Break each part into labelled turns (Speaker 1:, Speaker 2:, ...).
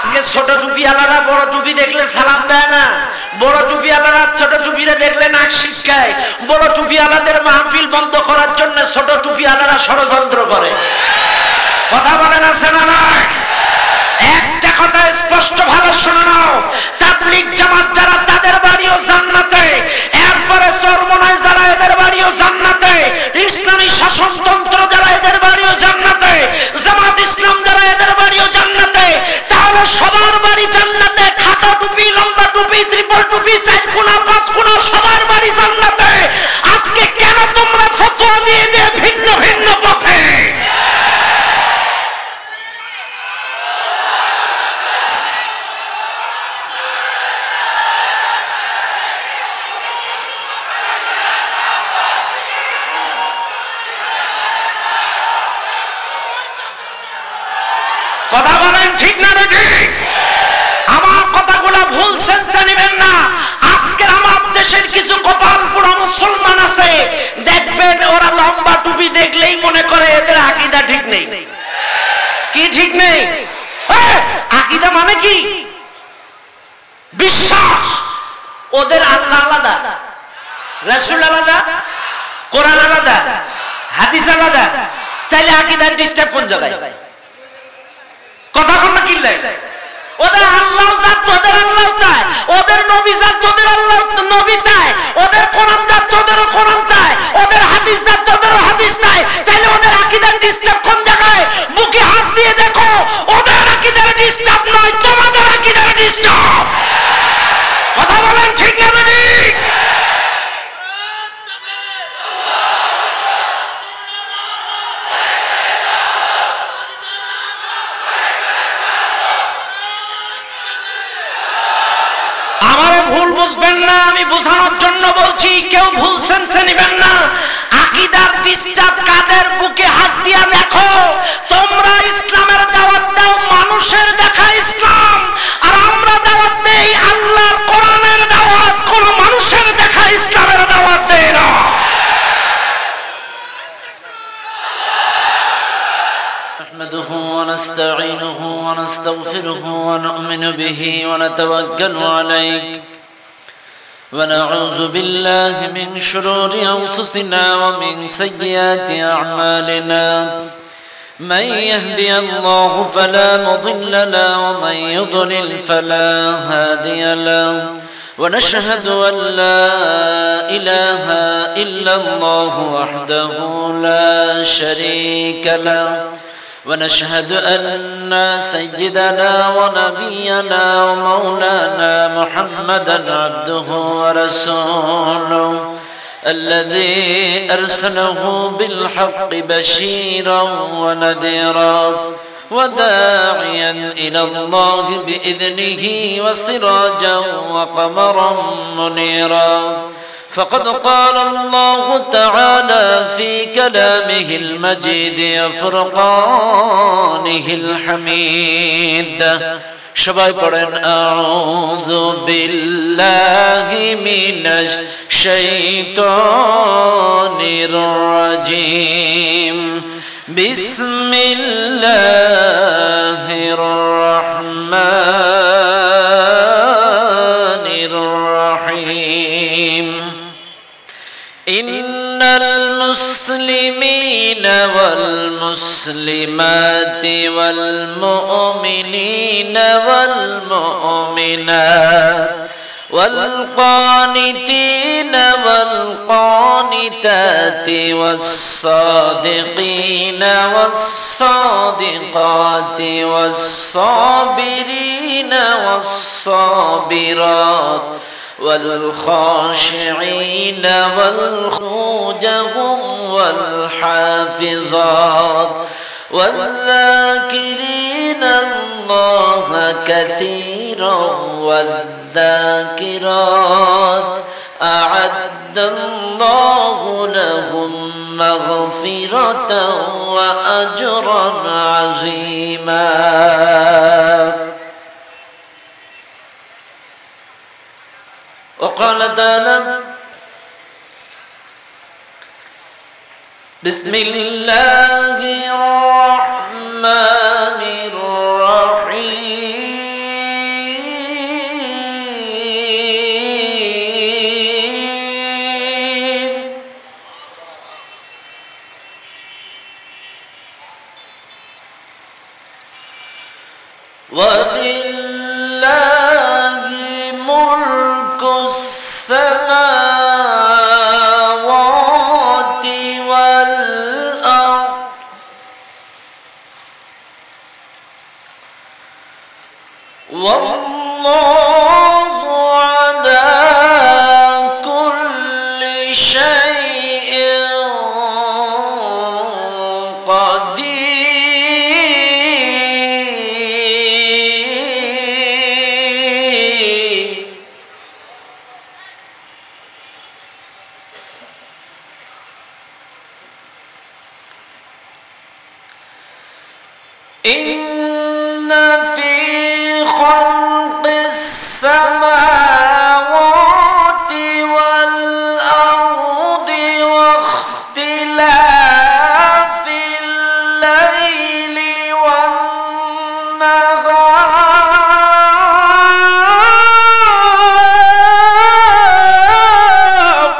Speaker 1: আজকে ছোট টুপিওয়ালারা বড় টুপি দেখলে সালাম দেয় না, বড় টুপিওয়ালারা ছোট টুপিরে দেখলে নাক শিটকায়। বড় টুপিওয়ালাদের মাহফিল বন্ধ করার জন্য ছোট টুপিওয়ালারা ষড়যন্ত্র করে। কথা বলেন আছে না নয়? একটা কথা স্পষ্ট ভাবে শুনে নাও, তাবলীগ জামাত যারা তাদের বাড়িও জান্নাতে, এরপরে চরমনায় যারা এদের বাড়িও জান্নাতে, ইসলামী শাসনতন্ত্র যারা এদের বাড়িও জান্নাতে, জামাত ইসলাম যারা এদের বাড়িও জান্নাতে, তাহলে সবার বাড়ি জান্নাতে। খাটো টুপি, লম্বা টুপি, ত্রিপল টুপি, 4 কোনা 5 কোনা সবার বাড়ি জান্নাতে। আজকে কেন তোমরা ফতোয়া দিয়ে দিয়ে ভিন্ন ভিন্ন পথে? কথা বলেন ঠিক না ঠিক? আমার কথাগুলো ভুল সেন্সে নেবেন না। আজকের আমার দেশের কিছু কপাল পোড়া মুসলমান আছে, দেখবেন ওরা লম্বা টুপি দেখলেই মনে করে এদের আকীদা ঠিক নেই। কি ঠিক নেই? আকীদা মানে কি? বিশ্বাস। ওদের আল্লাহ আলাদা, রাসূল আলাদা, কোরআন আলাদা, হাদিস আলাদা। তাইলে আকীদার ডিস্টার্ব কোন জায়গায়? কথা কোন না কিল্লাই? ওদের আল্লাহ জাত, তোদের আল্লাহ তাই। ওদের নবী জাত, তোদের আল্লাহ নবী তাই। ওদের কোরআন জাত, তোদেরও কোরআন তাই। ওদের হাদিস জাত, তোদেরও হাদিস তাই। তাইলে ওদের আকীদার ডিস্টার্ব কোন জায়গায়? বুকে হাত দিয়ে দেখো, ওদের আকীদার ডিস্টার্ব নয়, তোমাদের আকীদার ডিস্টার্ব। কথা বলেন ঠিক না ঠিক? ভুল বুঝবেন না, আমি বোঝানোর জন্য বলছি, কেউ ভুল সেন্সে নেবেন না। আকীদার ডিস্টার্ব কাদের? বুকে হাত দিয়া দেখো। তোমরা ইসলামের দাওয়াত দাও, মানুষের দেখা ইসলাম, আর আমরা দাওয়াত দেই আল্লাহর কোরআনের দাওয়াত, কোন মানুষের দেখা ইসলামের দাওয়াত দেই না।
Speaker 2: نحمده ونستعينه ونستغفره ونؤمن به ونتوكل عليه ونعوذ بالله من شرور أنفسنا ومن سيئات أعمالنا من يهدي الله فلا مضل له ومن يضلل فلا هادي له ونشهد أن لا إله إلا الله وحده لا شريك له ونشهد أن سيدنا ونبينا ومولانا محمدا عبده ورسوله الذي أرسله بالحق بشيرا ونذيرا وداعيا إلى الله بإذنه وسراجا وقمرا منيرا فقد قال الله تعالى في كلامه المجيد وفرقانه الحميد সবাই পড়েন আউযু বিল্লাহি মিনাশ শাইতানির রাজিম বিসমিল্লাহির রহমানির রহিম ইন্নাল মুসলিমিনা ওয়াল মুসলিমাতি ওয়াল মুমিনিনা ওয়াল মুমিনাত ওয়াল কানিতিনা ওয়াল কানিতাতি ওয়াস সাদিকিনা ওয়াস সাদিকাতি ওয়াস সাবিরিনা ওয়াস সাবিরাত والخاشعين والخوجهم والحافظات والذاكرين الله كثيرا والذاكرات أعد الله لهم مغفرة وأجرا عظيما وقال تعالى بسم الله الرحمن الرحيم ওয়ালিল্লাহি মুলকুস সামাওয়াতি ওয়াল আরদ ওয়াল্লাহু আলা কুল্লি শাইইন إن في خلق السماوات والأرض واختلاف الليل والنهار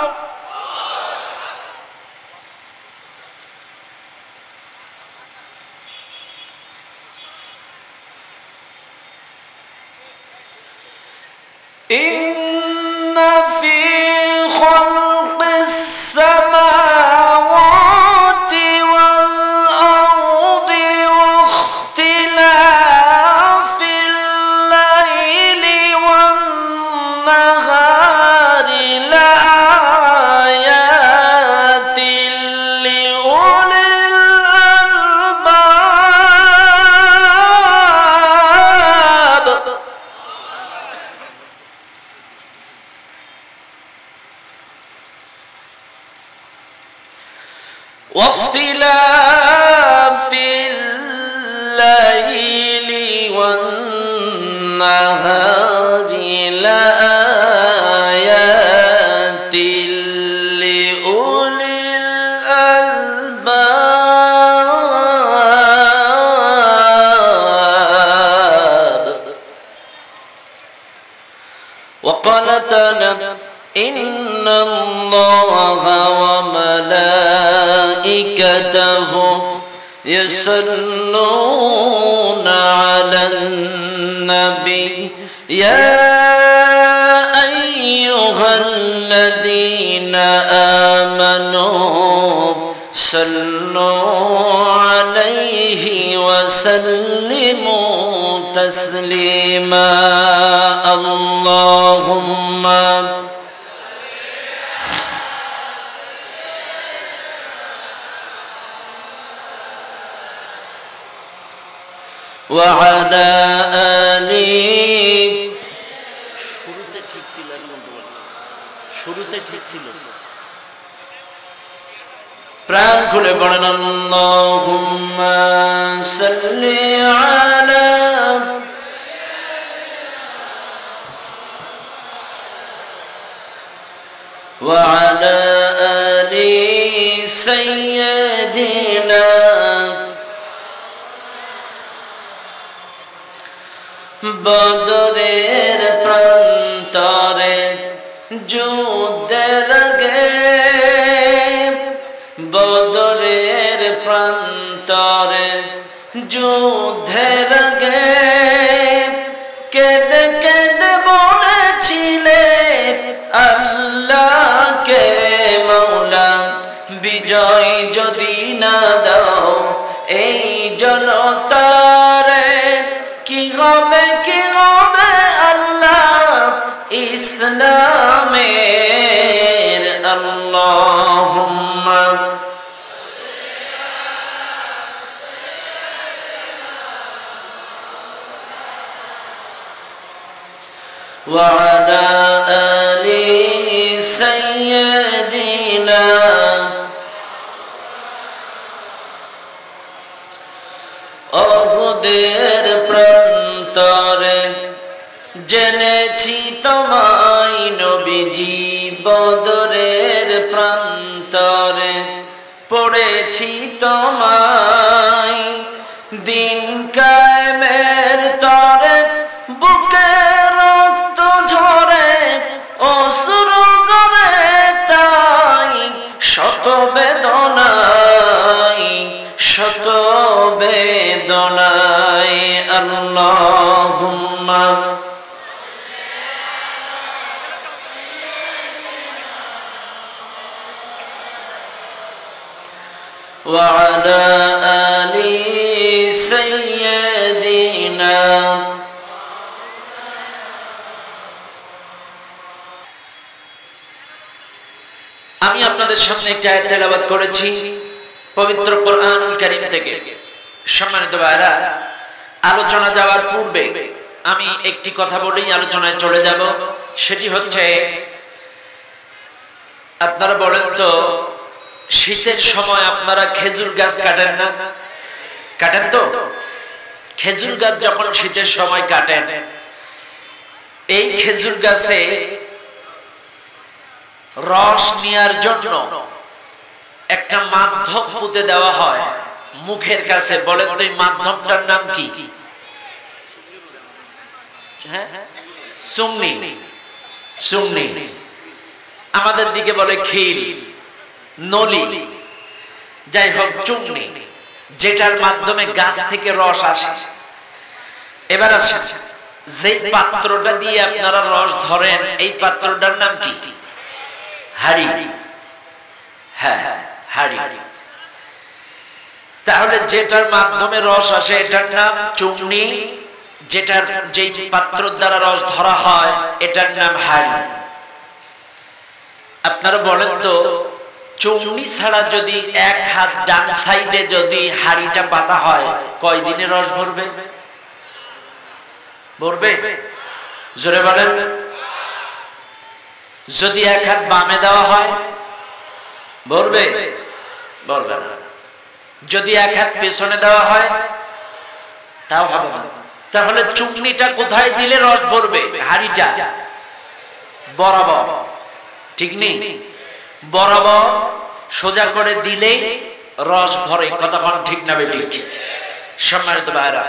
Speaker 2: إن في خلق السماوات والأرض واختلاف الليل والنهار لآيات لأولي الألباب واختلاف الليل والنهار لآيات لأولي الألباب وقال تعالى إن الله وملائكته يصلون على النبي يا أيها الذين آمنوا صلوا عليه وسلموا تسليما اللهم وعلى آله
Speaker 1: শুরুতে ঠিক ছিল
Speaker 2: প্রাণ খুলে পড়েন আল্লাহুম্মা সাল্লি আলা ওয়া আলা আলি সাইয়্যিদিনা বদরের প্রান্তরে যুদ্ধের আগে বদরের প্রান্তরে যুদ্ধের আগে কেঁদে কেঁদে বলেছিলে আল্লাহকে মাওলা বিজয় যদি না দাও এই জনতারে কি হবে আল্লাহ ইসলামের আল্লাহুম্মা ওয়া আলা আলি সাইয়্যিদিনা ওহুদের প্রান্তরে জেনেছি তোমায় নবীজি বদরের প্রান্তরে পড়েছি তোমায় দিন কায়েমের তরে বুকে রক্ত ঝরে অশ্রু ঝরে তাই শত বেদনায় আল্লাহ আল্লাহুম্মা ওয়া আলা আলি সাইয়্যিদিনা। আমি আপনাদের সামনে একটা আয়াত তেলাওয়াত করেছি পবিত্র কোরআনুল কারীম থেকে। সম্মানিত ভাইরা, আলোচনা যাওয়ার পূর্বে আমি একটি কথা বলেই আলোচনায় চলে যাব। সেটি হচ্ছে, আপনারা বলেন তো, শীতের সময় আপনারা খেজুর গাছ কাটেন না? কাটেন তো? খেজুর গাছ যখন শীতের সময় কাটেন, এই খেজুর গাছে রস নেয়ার জন্য একটা মাধ্যম পুঁতে দেওয়া হয় মুখের কাছে। বলেন তো এই মাধ্যমটার নাম কি? চুমনি। চুমনি আমাদের দিকে বলে খিল, নলি, যাই হোক চুমনি, যেটার মাধ্যমে গাছ থেকে রস আসে। এবার আসে, যে পাত্রটা দিয়ে আপনারা রস ধরেন, এই পাত্রটার নাম কি? হাড়ি। হ্যাঁ, হাড়ি। তাহলে যেটার মাধ্যমে রস আসে এটার নাম চুমনি, যেটার যেই পাত্র দ্বারা রস ধরা হয় এটার নাম হাড়ি। আপনারা বলেন তো, চুমনি ছাড়া যদি এক হাত ডান সাইডে যদি হাড়িটা পাতা হয়, কয়দিনে রস ভরবে? ভরবে? জোরে বলেন। যদি এক হাত বামে দেওয়া হয়, ভরবে? ভরবে না। যদি এক হাত পেছনে দেওয়া হয়, তাও হবে না। তাহলে চুমনিটা কোথায় দিলে রস ভরবে? হাড়িটা বরাবর, ঠিক নেই? বরাবর সোজা করে দিলেই রস ভরে। কতক্ষণ ঠিক না বেঠিক? সম্মানিত ভাইরা,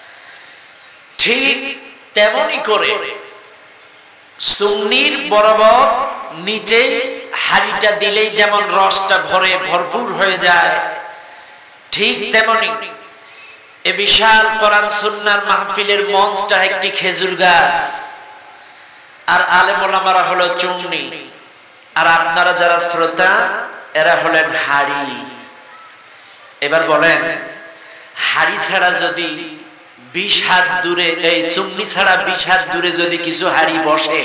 Speaker 2: ঠিক তেমনি করে চুমনির বরাবর নিচে হাড়িটা দিলেই যেমন রসটা ভরে ভরপুর হয়ে যায়, ঠিক তেমনি এ বিশাল কোরআন সুন্নাহর মাহফিলের মঞ্চটা একটি খেজুর গাছ, আর আলেম ওলামারা হলো চুমনি, আর আপনারা যারা শ্রোতা এরা হলেন হাড়ি। এবার বলেন, হাড়ি ছাড়া যদি 20 হাত দূরে, এই চুমনি ছাড়া 20 হাত দূরে যদি কিছু হাড়ি বসে,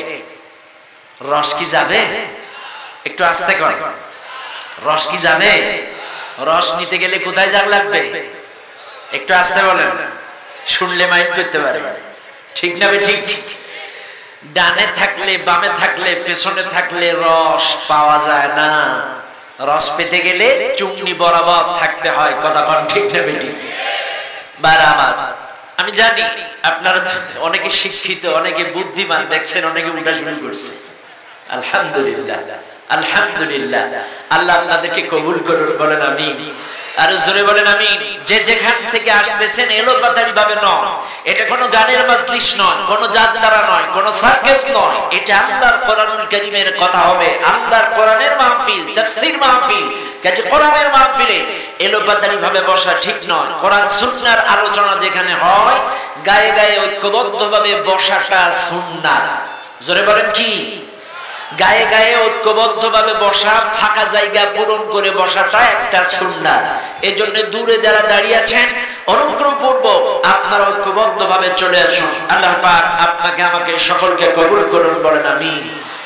Speaker 2: রস কি যাবে? একটু আস্তে কর। রস কি যাবে? রস নিতে গেলে কোথায় যাওয়া লাগবে? একটু আস্তে বলেন, শুনলে মাইন্ড করতে পারে। ঠিক না ঠিক? ডানে থাকলে, বামে থাকলে, পেছনে থাকলে রস পাওয়া যায় না। রস পেতে গেলে চুমনি বরাবর থাকতে হয়। কথা কোন ঠিক না ঠিক? বারা আমার, আমি জানি আপনারা অনেকে শিক্ষিত, অনেকে বুদ্ধিমান, দেখছেন অনেকে উল্টা শুরু করছে। আলহামদুলিল্লাহ, আলহামদুলিল্লাহ। আল্লাহ আপনাদেরকে কবুল করুন, বলেন আমিন। আর জোরে বলেন আমিন। যে যেখান থেকে আসতেছেন এলোপাতাড়ি ভাবে নয়, এটা কোনো গানের মাজলিস নয়, কোনো যাত্রা নয়, কোনো সার্কাস নয়, এটা আল্লাহর কোরআনুল কারীমের কথা হবে। আল্লাহর কোরআনের মাহফিল, তাফসীর মাহফিল। কাজে কোরআনের মাহফিলে এলোপাতাড়ি ভাবে বসা ঠিক নয়। কোরআন সুন্নাহর আলোচনা যেখানে হয়, গায়ে গায়ে ঐক্যবদ্ধভাবে বসাটা সুন্নাত। জোরে বলেন কি? গায়ে গায়ে ঐক্যবদ্ধভাবে বসা, ফাঁকা জায়গা পূরণ করে বসাটা একটা সুন্নাত। এজন্য দূরে যারা দাঁড়িয়ে আছেন, অনুগ্রহপূর্বক আপনারা ঐক্যবদ্ধভাবে চলে আসুন। আল্লাহ পাক আপনাকে আমাকে সকলকে কবুল করুন, বলেন আমিন।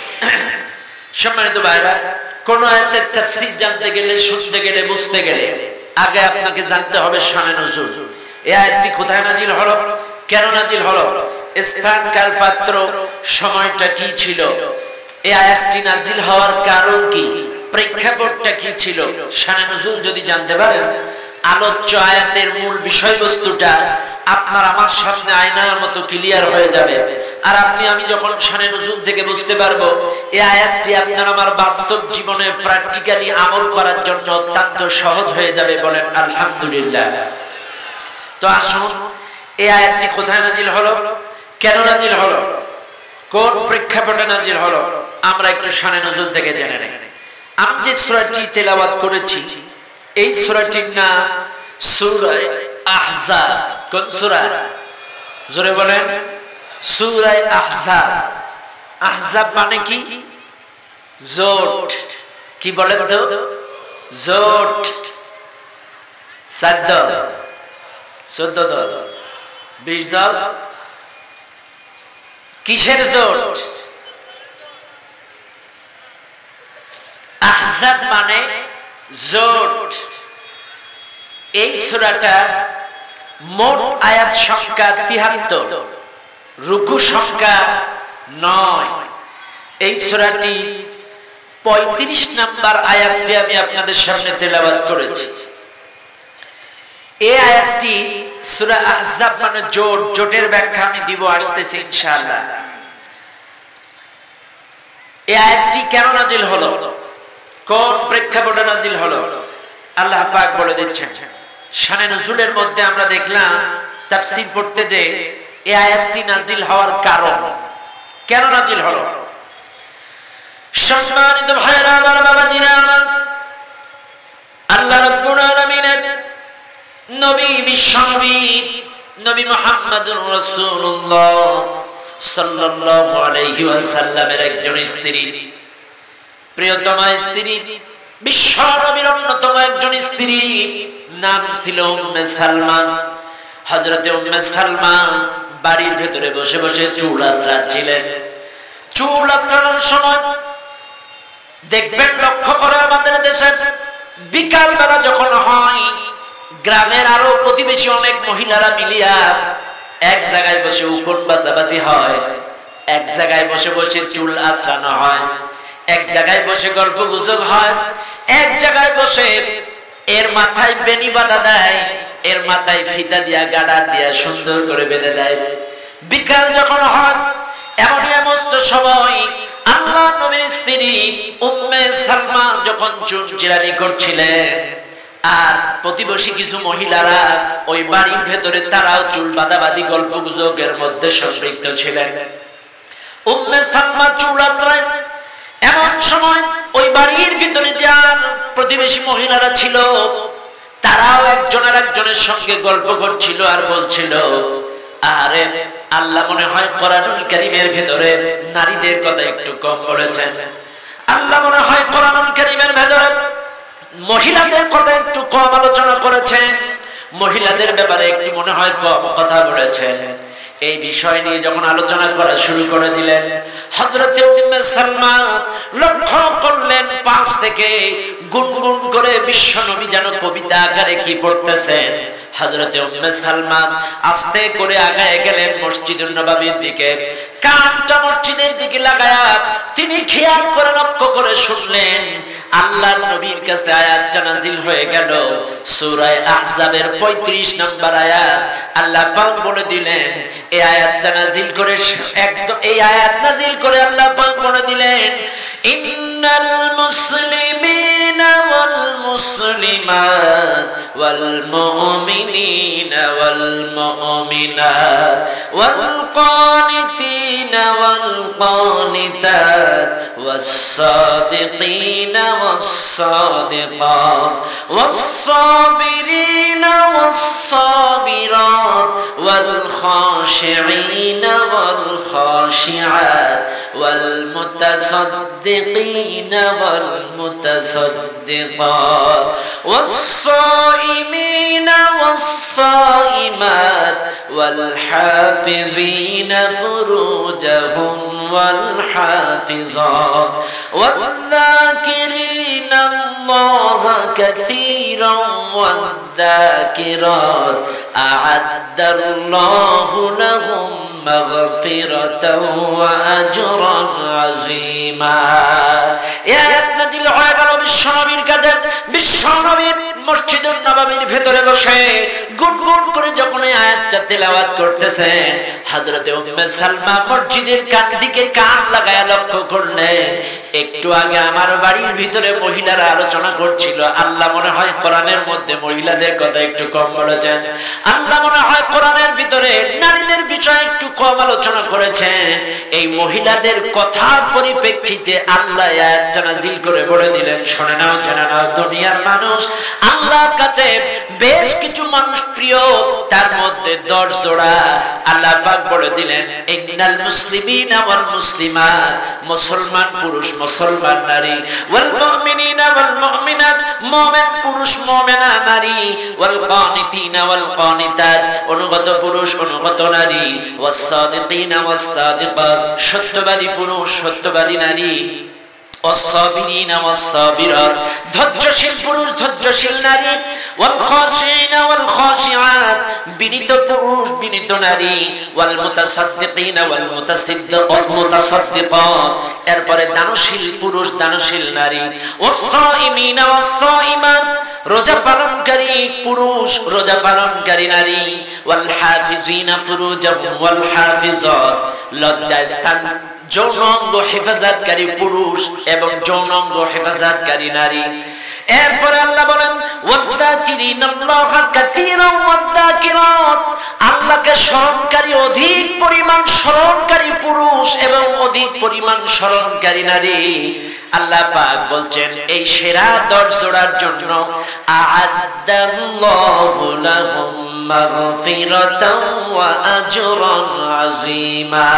Speaker 2: সম্মানিত ভাইরা, কোন আয়াতের তাফসীর জানতে গেলে, শুনতে গেলে, বুঝতে গেলে আগে আপনাকে জানতে হবে শানে নজুল। এই আয়াতটি কোথায় নাজিল হলো, কেন নাজিল হলো, স্থান, কাল, পাত্র, সময়টা কি ছিল, এই আয়াতটি নাজিল হওয়ার কারণ কি, প্রেক্ষাপটটা কি ছিল, শানে নজুল যদি জানতে পারেন, আলোচ্য আয়াতের মূল বিষয়বস্তুটা আপনার আমার সামনে আয়নার মতো ক্লিয়ার হয়ে যাবে। আর আপনি আমি যখন শানে নজুল থেকে বুঝতে পারবো, এই আয়াতটি আপনার আমার বাস্তব জীবনে প্র্যাকটিক্যালি আমল করার জন্য অত্যন্ত সহজ হয়ে যাবে। বলেন আলহামদুলিল্লাহ। তো আসুন, এই আয়াতটি কোথায় নাজিল হলো, কেন নাজিল হলো, কোন প্রেক্ষাপটে নাজিল হলো, আমরা একটু শানে নজুল থেকে জেনে নেই। আমি যে সূরাটি তেলাওয়াত করেছি, এই সূরাটির নাম সূরা আহজাব। কোন সূরা? জোরে বলেন সূরা আহজাব। আহজাব মানে কি? জোট। কি বলেন তো? জোট। 4 দল, 14 দল, 20 দল। কিসের জোট? আহজাব মানে জোট। এই সূরাটা মোট আয়াত সংখ্যা 73, রুকু সংখ্যা 9। এই সূরাটি 35 নাম্বার আয়াতটি আমি আপনাদের সামনে তেলাওয়াত করেছি। এই আয়াতটি সূরা আহজাব মানে জোট। জোটের ব্যাখ্যা আমি দিব, আসতেছি ইনশাআল্লাহ। এই আয়াতটি কেন নাজিল হলো, কোন প্রেক্ষাপটে নাজিল হলো, আল্লাহ পাক বলে দিচ্ছেন। শানে নুজুলের মধ্যে আমরা দেখলাম তাফসীর পড়তে যে এই আয়াতটি নাজিল হওয়ার কারণ, কেন নাজিল হলো। সম্মানিত ভাইরা আমার, বাবাজিরা আমার, আল্লাহ রাব্বুল আলামিনের নবী বিশ্বনবী নবী মুহাম্মদুর রাসূলুল্লাহ সাল্লাল্লাহু আলাইহি ওয়াসাল্লামের একজন স্ত্রী, প্রিয়তমা স্ত্রী, বিশ্বনবীর অন্যতম একজন স্ত্রী, নাম ছিল উম্মে সালমা। হযরতে উম্মে সালমা বাড়ির ভেতরে বসে বসে চুল আঁচড়াচ্ছিলেন। চুল আঁচড়ানোর সময় দেখবেন, লক্ষ্য করে আমাদের দেশে বিকাল বেলা যখন হয়, গ্রামের আরো প্রতিবেশী অনেক মহিলারা মিলিয়া এক জায়গায় বসে উকুন বাছাবাছি হয়, এক জায়গায় বসে বসে চুল আঁচড়ানো হয়, এক জায়গায় বসে গল্প গুজব হয়, এক জায়গায় বসে এর মাথায় বেনি বাঁধা দেয়, এর মাথায় ফিতা দিয়া গাডার দিয়া সুন্দর করে বেঁধে দেয়। বিকাল যখন হয়, এমনই এমস্ত সময় আল্লাহ নবীর স্ত্রী উম্মে সালমা যখন চুল চিরানি করছিলেন, আর প্রতিবেশী কিছু মহিলারা ওই বাড়ির ভেতরে তারাও চুল বাঁধাবাঁধি গল্প গুজবের মধ্যে সম্পৃক্ত ছিলেন। উম্মে সালমা চুল আঁচড়ায়, এমন সময় ওই বাড়ির ভিতরে যার প্রতিবেশী মহিলারা ছিল, তারাও একজন আর একজনের সঙ্গে গল্প করছিল আর বলছিল, আরে আল্লাহ মনে হয় কোরআনুল কারীমের ভিতরে নারীদের কথা একটু কম বলেছেন, আল্লাহ মনে হয় কোরআনুল কারীমের ভিতরে মহিলাদের কথা একটু কম আলোচনা করেছেন, মহিলাদের ব্যাপারে একটু মনে হয় কম কথা বলেছেন। এই বিষয় নিয়ে যখন আলোচনা করা শুরু করে দিলেন, হযরতে উম্মে সালমা লক্ষ্য করলেন পাশ থেকে গুনগুন করে বিশ্বনবী যেন কবিতা আকারে কি পড়তেছেন। হযরতে উম্মে সালমা আস্তে করে আগায় গেলেন মসজিদুন নববীর দিকে, কানটা মসজিদের দিকে লাগায়া তিনি খেয়াল করে লক্ষ্য করে শুনলেন আল্লাহর নবীর কাছে আয়াতটা নাজিল হয়ে গেল, সূরা আহজাবের 35 নম্বর আয়াত। আল্লাহ পাক বলে দিলেন, এই আয়াতটা নাজিল করে এই আয়াত নাজিল করে আল্লাহ পাক বলে দিলেন, ইন্নাল মুসলিমিনা ওয়াল মুসলিমাত ওয়াল মুমিনিনা ওয়াল মুমিনাত ওয়াল কানিতিনা ওয়াল কানিতাত ওয়াস সাদিকিনা ওয়াস সাদিকাত ওয়াস সাবিরিনা ওয়াস সাবিরাত ওয়াল খাশিঈনা ওয়াল খাশিআত ওয়াল মুতাসাদ্দিকিনা ওয়াল মুতাসাদ্দিকাত ওয়াস সাইমিনা ওয়াস সাইমাত ওয়াল হাফিযিনা ফুরুজাহুম ওয়াল হাফিযাত ওয়াল যাকিরিনা আল্লাহা কাসীরান ওয়াল যাকিরাত আ'আদ্দাল্লাহু লাহুম মাগফিরাতাও ওয়া আজরান আযীমা। এই আয়াত নাযিল হয়ে গেল বিশ্বনবীর কাছে। বিশ্বনবী মসজিদুন নববীর ভেতরে বসে গুনগুন করে যখন এই আয়াতটা তেলাওয়াত করতেছেন, হযরতে উম্মে সালমা মসজিদের কান দিকে কান লাগায়া লক্ষ্য করলেন একটু আগে আমার বাড়ির ভিতরে মহিলারা আলোচনা করছিল আল্লাহ মনে হয় কোরআনের মধ্যে মহিলাদের কথা একটু কম বলেছেন আল্লাহ মনে হয় কোরআনের ভিতরে নারীদের বিষয়ে একটু কম আলোচনা করেছেন এই মহিলাদের কথার পরিপ্রেক্ষিতে আল্লাহ আয়াতটা নাযিল করে বলে দিলেন শুনে নাও জেনে নাও দুনিয়ার মানুষ আল্লাহর কাছে বেশ কিছু মানুষ প্রিয় তার মধ্যে 10 জোড়া আল্লাহ পাক বলে দিলেন ইন্নাল মুসলিমিনা ওয়াল মুসলিমাত মুসলমান পুরুষ মুসলমান নারী ওয়াল মুমিনিনা ওয়াল মুমিনাত মুমিন পুরুষ মুমিনা নারী ওয়াল কানিতিনা ওয়াল কানিতাত অনুগত পুরুষ অনুগত নারী ওয়াস সাদিকিনা ওয়াস সাদিকাত সত্যবাদী পুরুষ সত্যবাদী নারী والصابرين والصابرات ধৈর্যশীল পুরুষ ধৈর্যশীল নারী والخاشعين والخاشعات বিনীত পুরুষ বিনীত নারী والمتصدقين والمتصدقات এরপরে দানশীল পুরুষ দানশীল নারী والصائمين والصائمات রোজা পালনকারী পুরুষ রোজা পালনকারী নারী والحافظين فروجهم والحافظات লজ্জাস্থান যৌনাঙ্গ হেফাজতকারী পুরুষ এবং যৌনাঙ্গ হেফাজতকারী নারী এরপরে আল্লাহ বলেন ওয়াযাকিরিনাল্লাহা কাসীরান ওয়াযাকিরাত আল্লাহকে স্মরণকারী অধিক পরিমাণ স্মরণকারী পুরুষ এবং অধিক পরিমাণ স্মরণকারী নারী আল্লাহ পাক বলছেন এই সেরা 10 জোড়ার জন্য আ'আদাল্লাহু লাহুম মাগফিরাতাও ওয়া আজরান আযীমা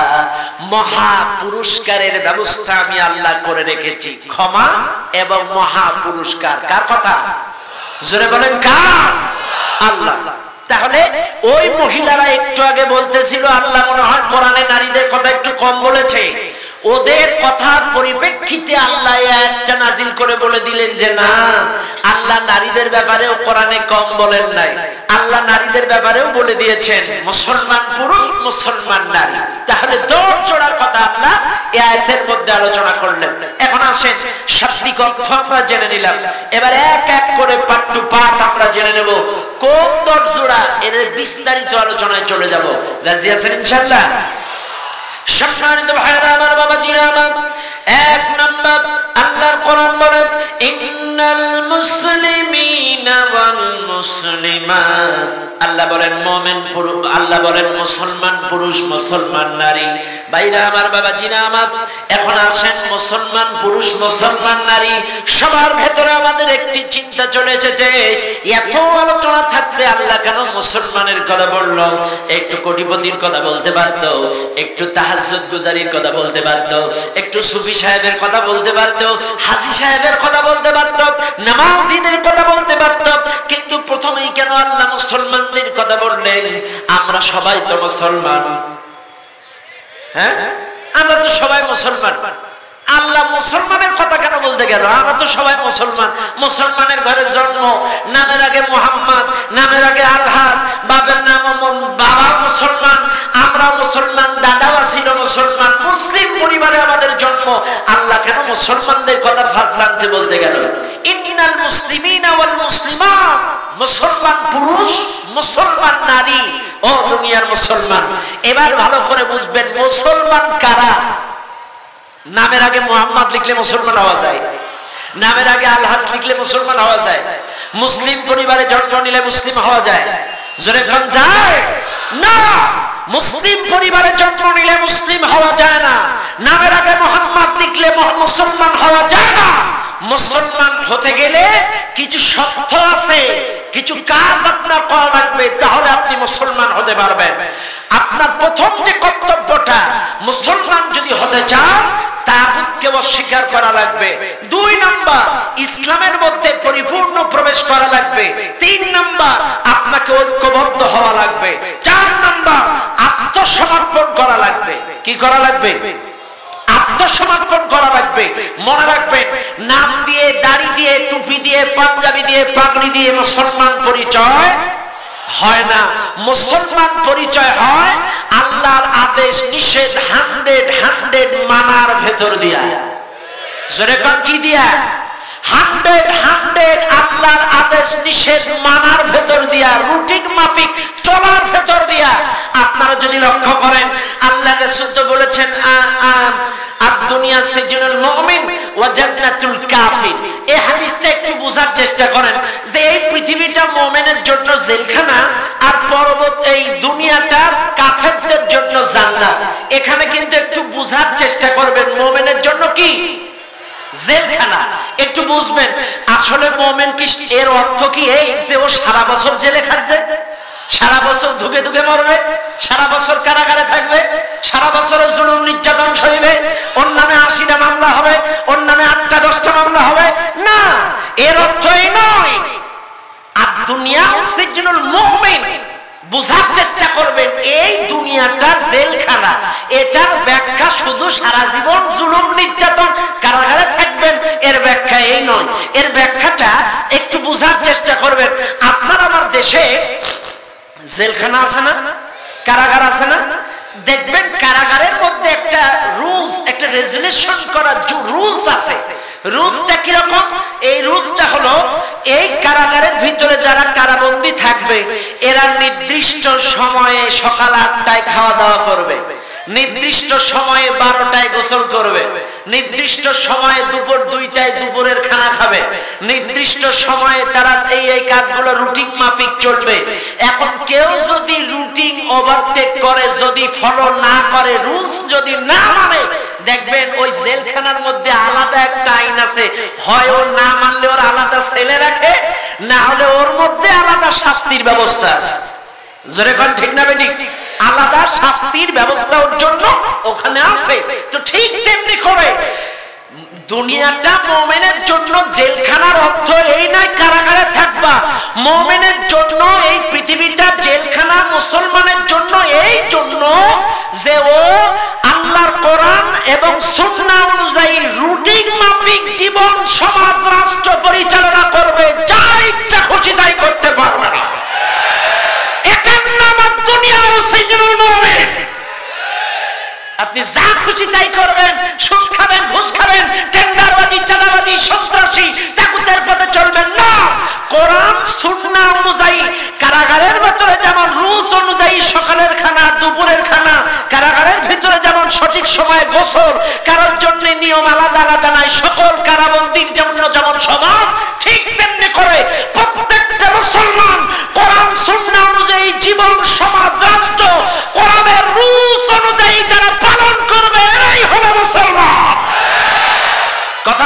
Speaker 2: মহা পুরস্কারের ব্যবস্থা আমি আল্লাহ করে রেখেছি ক্ষমা এবং মহা পুরস্কার কার কথা জোরে বলেন কার আল্লাহ তাহলে ওই মহিলারা একটু আগে বলতেছিল আল্লাহ মনে হয় কোরআনে নারীদের কথা একটু কম বলেছে ওদের কথার পরিপ্রেক্ষিতে আল্লাহ আয়াতটা নাযিল করে বলে দিলেন যে না আল্লাহ নারীদের ব্যাপারেও কোরআনে কম বলেন নাই আল্লাহ নারীদের ব্যাপারেও বলে দিয়েছেন মুসলমান পুরুষ মুসলমান নারী তাহলে 10 জোড়ার কথা আল্লাহ এই আয়াতের মধ্যে আলোচনা করলেন এখন আসেন শাব্দিক অর্থ আমরা জেনে নিলাম এবার এক এক করে পার্ট টু পার্ট আমরা জেনে নেব কোন 10 জোড়া এর বিস্তারিত আলোচনায় চলে যাব রাজি আছেন ইনশাআল্লাহ সম্মানিত ভাইরা আমার বাবাজিরা আমার এক নাম্বার আল্লাহর কোরআন বলে ইন্নাল মুসলিমিনা ওয়াল মুসলিমাত আল্লাহ বলেন মুমিন পুরুষ আল্লাহ বলেন মুসলমান পুরুষ মুসলমান নারী ভাইরা আমার বাবাজিরা আমার এখন আসেন মুসলমান পুরুষ মুসলমান নারী সবার ভেতরে আমাদের একটি চিন্তা চলে এসেছে এত আলোচনা থাকতে আল্লাহ কেন মুসলমানের কথা বলল একটু কোটিপতির কথা বলতে পারত একটু তাহাজ্জুদ গুজারির কথা বলতে পারত একটু সুফি সাহেবের কথা বলতে পারত হাজী সাহেবের কথা বলতে পারত নামাজীদের কথা বলতে পারত কিন্তু প্রথমেই কেন আল্লাহ মুসলমানদের কথা বললেন আমরা সবাই তো মুসলমান হ্যাঁ আমরা তো সবাই মুসলমান আল্লাহ মুসলমানের কথা কেন বলতে গেল আমরা তো সবাই মুসলমান মুসলমানের ঘরে জন্ম নামের আগে মুহাম্মদ নামের আগে আলহাজ বাবার নাম বাবা মুসলমান আমরা মুসলমান দাদাও ছিল মুসলমান মুসলিম পরিবারে আমাদের জন্ম আল্লাহ কেন মুসলমানদের কথা ফার্স্ট চান্সে বলতে গেল ইন্নাল মুসলিমিনা ওয়াল মুসলিমাত মুসলমান পুরুষ মুসলমান নারী ও দুনিয়ার মুসলমান এবার ভালো করে বুঝবেন মুসলমান কারা নামের আগে মুহাম্মদ লিখলে মুসলমান হওয়া যায় নামের আগে আলহাজ লিখলে মুসলমান হওয়া যায় মুসলিম পরিবারে জন্ম নিলে মুসলিম হওয়া যায় জোরে কোন যায় না মুসলিম পরিবারে জন্ম নিলে মুসলিম হওয়া যায় না নামের আগে মুহাম্মদ লিখলে মুসলমান হওয়া যায় না মুসলমান হতে গেলে কিছু শর্ত আছে কিছু কাজ আপনার করা লাগবে তাহলে আপনি মুসলমান হতে পারবেন আপনার প্রথম যে কর্তব্যটা মুসলমান যদি হতে চান তাগুতকে অস্বীকার করা লাগবে 2 নাম্বার ইসলামের মধ্যে পরিপূর্ণ প্রবেশ করা লাগবে 3 নাম্বার আপনাকে ঐক্যবদ্ধ হওয়া লাগবে 4 নাম্বার আত্মসমর্পণ করা লাগবে কি করা লাগবে আত্মসমর্পণ করা লাগবে মনে রাখবেন নাম দিয়ে দাড়ি দিয়ে টুপি দিয়ে পাঞ্জাবি দিয়ে পাগড়ি দিয়ে মুসলমান পরিচয় হয় না মুসলমান পরিচয় হয় আল্লাহর আদেশ নিষেধ 100 মানার ভেতর দিয়া জোরে কোন কি দিয়া 100 আল্লাহর আদেশ নিষেধ মানার ভেতর দিয়া, রুটিন মাফিক চলার ভেতর দিয়া। আপনারা যদি লক্ষ্য করেন, আল্লাহ রাসূল তো বলেছেন দুনিয়া সিজনুল মুমিন ওয়া জান্নাতুল কাফির। এই হাদিসটা একটু বোঝার চেষ্টা করেন যে এই পৃথিবীটা মুমিনের জন্য জেলখানা, আর পরবর্তী এই দুনিয়াটা কাফেরদের জন্য জান্নাত। এখানে কিন্তু একটু বোঝার চেষ্টা করবেন, মুমিনের জন্য কি জেলখানা, একটু বুঝবেন। আসলে মুমিন কি, এর অর্থ কি এই যে ও সারা বছর জেলে খাটবে, সারা বছর ধুকে ধুকে মরবে, সারা বছর কারাগারে থাকবে, সারা বছর জুলুম নির্যাতন সইবে, ওর নামে 80টা মামলা হবে, ওর নামে 8টা 10টা মামলা হবে? না, এর অর্থ এই নয়। আর দুনিয়া সিজনুল মুমিন, বুঝার চেষ্টা করবেন, এই দুনিয়াটা জেলখানা। এটার ব্যাখ্যা শুধু সারা জীবন জুলুম নির্যাতন কারাগারে থাকবেন, এর ব্যাখ্যা এই নয়। এর ব্যাখ্যাটা একটু বুঝার চেষ্টা করবেন। আপনার আমার দেশে জেলখানা আছে না, কারাগার আছে না? দেখবেন কারাগারের মধ্যে একটা রুলস, একটা রেজুলেশন করা রুলস আছে। রুলসটা কিরকম? এই রুলসটা হলো, এই কারাগারের ভিতরে যারা কারাবন্দী থাকবে এরা নির্দিষ্ট সময়ে সকাল 8টায় খাওয়া দাওয়া করবে, নির্দিষ্ট সময়ে 12টায় গোসল করবে, নির্দিষ্ট সময়ে দুপুর 2টায় দুপুরের খানা খাবে, নির্দিষ্ট সময়ে তারা এই কাজগুলো রুটিন মাফিক চলবে। এখন কেউ যদি রুটিন ওভারটেক করে, যদি ফলো না করে, রুলস যদি না মানে, দেখবেন ওই জেলখানার মধ্যে আলাদা একটা আইন আছে। হয় ও না মানলে ওর আলাদা সেলে রাখে, না হলে ওর মধ্যে আলাদা শাস্তির ব্যবস্থা আছে। জোরে কোন ঠিক না বেঠিক? আলাদা শাস্তির ব্যবস্থা ওর জন্য ওখানে আছে। তো ঠিক তেমনি করে দুনিয়াটা মুমিনের জন্য জেলখানার অর্থ এই নয় কারাগারে থাকবা। মুমিনের জন্য এই পৃথিবীটা জেলখানা, মুসলমানের জন্য এই জন্য যে ও আল্লাহর কোরআন এবং সুন্নাহ অনুযায়ী রুটিন মাফিক জীবন, সমাজ, রাষ্ট্র পরিচালনা করবে। যা ইচ্ছা খুশি তাই করতে পারবে না। এটার নাম দুনিয়া ও সিজনুল মুমিন। আপনি যা খুশি তাই করবেন, সুদ খাবেন, ঘুষ খাবেন, টেন্ডারবাজি, চাঁদাবাজি, সন্ত্রাসী, তাগুতের পথে চলবেন না। কোরআন সুন্নাহ অনুযায়ী কারাগারের ভিতরে যেমন রুলস অনুযায়ী সকালের খানা, দুপুরের খানা, কারাগারের ভিতরে যেমন সঠিক সময়ে গোসল, কারোর জন্য নিয়ম আলাদা আলাদা নাই, সকল কারাবন্দীর জন্য যেমন সমান, ঠিক তেমনি করে প্রত্যেকটা মুসলমান কোরআন সুন্নাহ অনুযায়ী জীবন, সমাজ, রাষ্ট্র, কোরআনের রুলস অনুযায়ী যারা পালন করবে এরাই হবে মুসলমান। কথা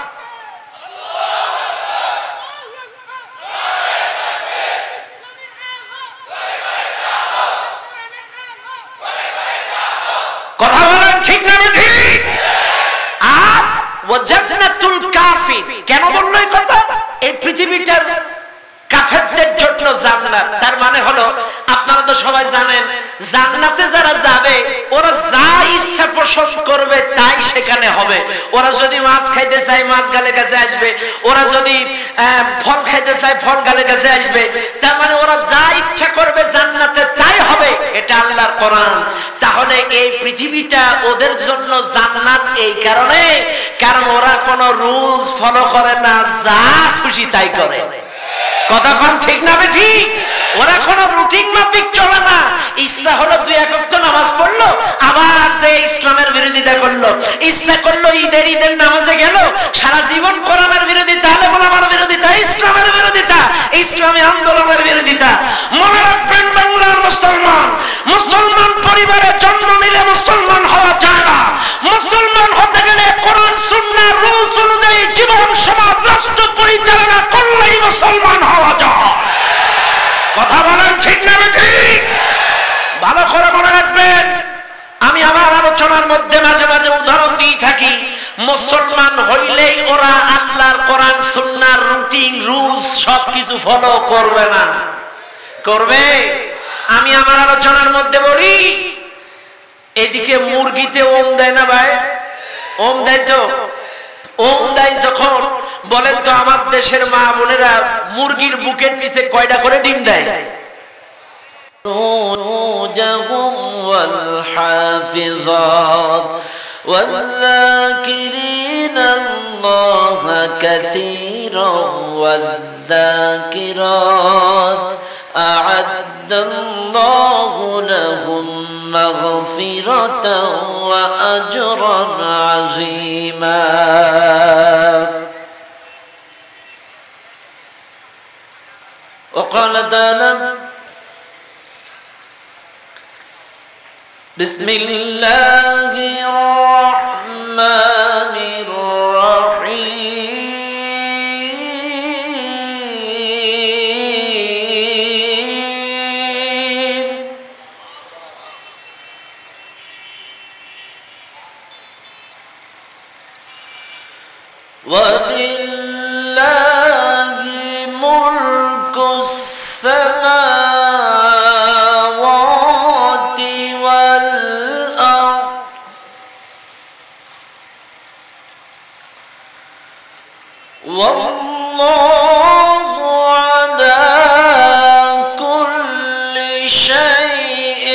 Speaker 2: কথা বলেন ঠিক না ঠিক? আর ওয়া জান্নাতুল কাফির কেন বললো এই কথা? এই পৃথিবীটার কাফেরদের জন্য জান্নাত। তার মানে হলো, আপনারা তো সবাই জানেন, জান্নাতে যারা যাবে ওরা যা ইচ্ছা পোষণ করবে তাই সেখানে হবে। ওরা যদি মাছ খাইতে চায় মাছ গালের কাছে আসবে, ওরা যদি ফল খাইতে চায় ফল গালের কাছে আসবে। তার মানে ওরা যা ইচ্ছা করবে জান্নাতে তাই হবে। এটা আল্লাহর কোরআন। তাহলে এই পৃথিবীটা ওদের জন্য জান্নাত এই কারণে, কারণ ওরা কোনো রুলস ফলো করে না, যা খুশি তাই করে। কথা কোন ঠিক না ঠিক? ওরা কোন রুটিন মাফিক চলে না। ইচ্ছা হলো 2 ওয়াক্ত নামাজ পড়লো, আবার যে ইসলামের বিরোধিতা করলো। ইচ্ছা করলো ঈদের নামাজে গেল, সারা জীবন কোরআনের বিরোধিতা, আলেম ওলামার বিরোধিতা, ইসলামের বিরোধিতা, ইসলামী আন্দোলনের বিরোধিতা। মনে রাখবেন, বাংলার মুসলমান, মুসলমান পরিবারে জন্ম নিলে মুসলমান হওয়া যায় না। মুসলমান হতে গেলে কোরআন সুন্নাহ রুলস অনুযায়ী জীবন, সমাজ, রাষ্ট্র পরিচালনা করলেই মুসলমান হওয়া যায়। কথা বলেন ঠিক না ঠিক? ভালো করে মনে রাখবেন। আমি আমার আলোচনার মধ্যে মাঝে মাঝে উদাহরণ দিয়ে থাকি। মুসলমান হইলেই ওরা আল্লাহর কোরআন সুন্নাহর রুটিন রুলস সবকিছু ফলো করবে না। করবে? আমি আমার আলোচনার মধ্যে বলি, এদিকে মুরগিতে ওম দেয় না ভাই? ওম দেয় তো? ওম দেয় যখন, বলেন তো আমার দেশের মা বোনেরা মুরগির বুকের নিচে কয়টা করে ডিম দেয়? والذاكرين الله كثيرا والذاكرات أعد الله لهم مغفرة وأجرا عظيما. وقال تعالى بسم الله الرحمن الرحيم ولله ملك السماوات والأرض والله على كل شيء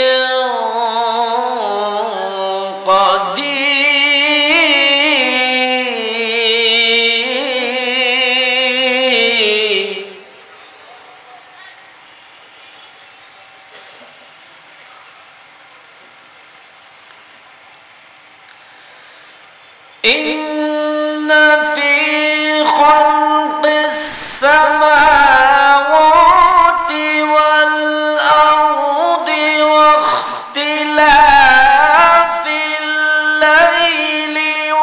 Speaker 2: قدير. إن في خلق السماوات والأرض واختلاف الليل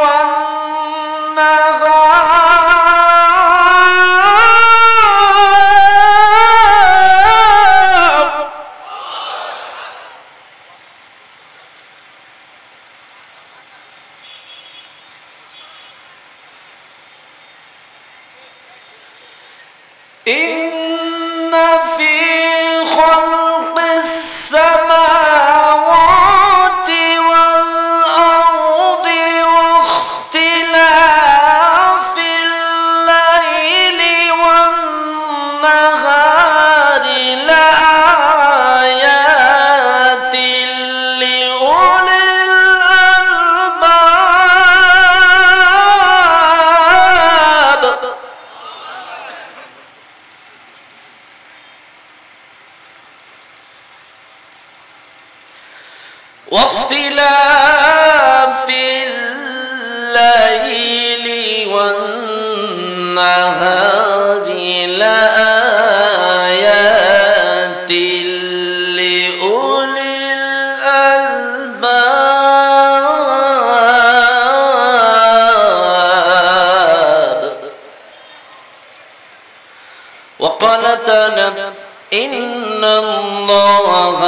Speaker 2: والنهار إن في خلق السماوات والأرض واختلاف الليل والنهار لآيات لأولي الألباب. واختلاف الليل والنهار لآيات لأولي الألباب. وقال تعالى إن الله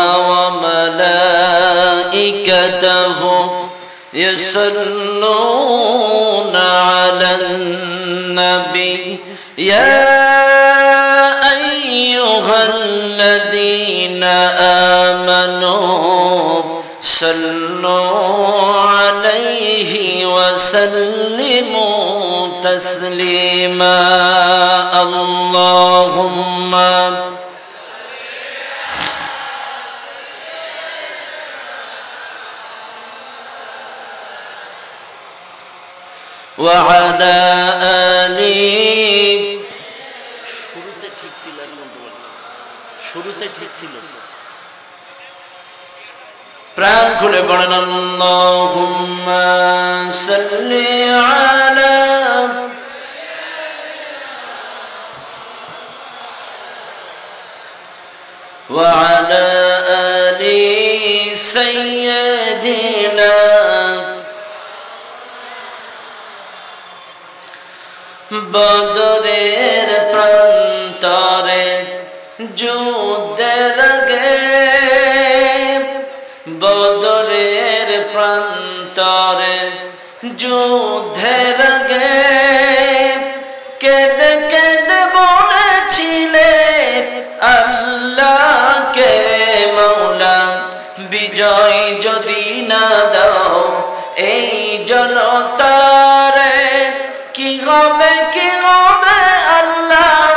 Speaker 2: وملائكته يصلون على النبي يا أيها الذين آمنوا صلوا عليه وسلموا تسليما. اللهم وعلى آله শুরুতে ঠিক ছিল প্রাণ খুলে পড়েন আল্লাহুম্মা সাল্লি আলা ওয়া আলা আলি সাইয়্যিদিনা বদরের প্রান্তরে যুদ্ধের আগে বদরের প্রান্তরে যুদ্ধের আগে কেঁদে কেঁদে বলেছিলে আল্লাহকে মাওলা বিজয় যদি না দাও এই জনতারে কি হবে আল্লাহ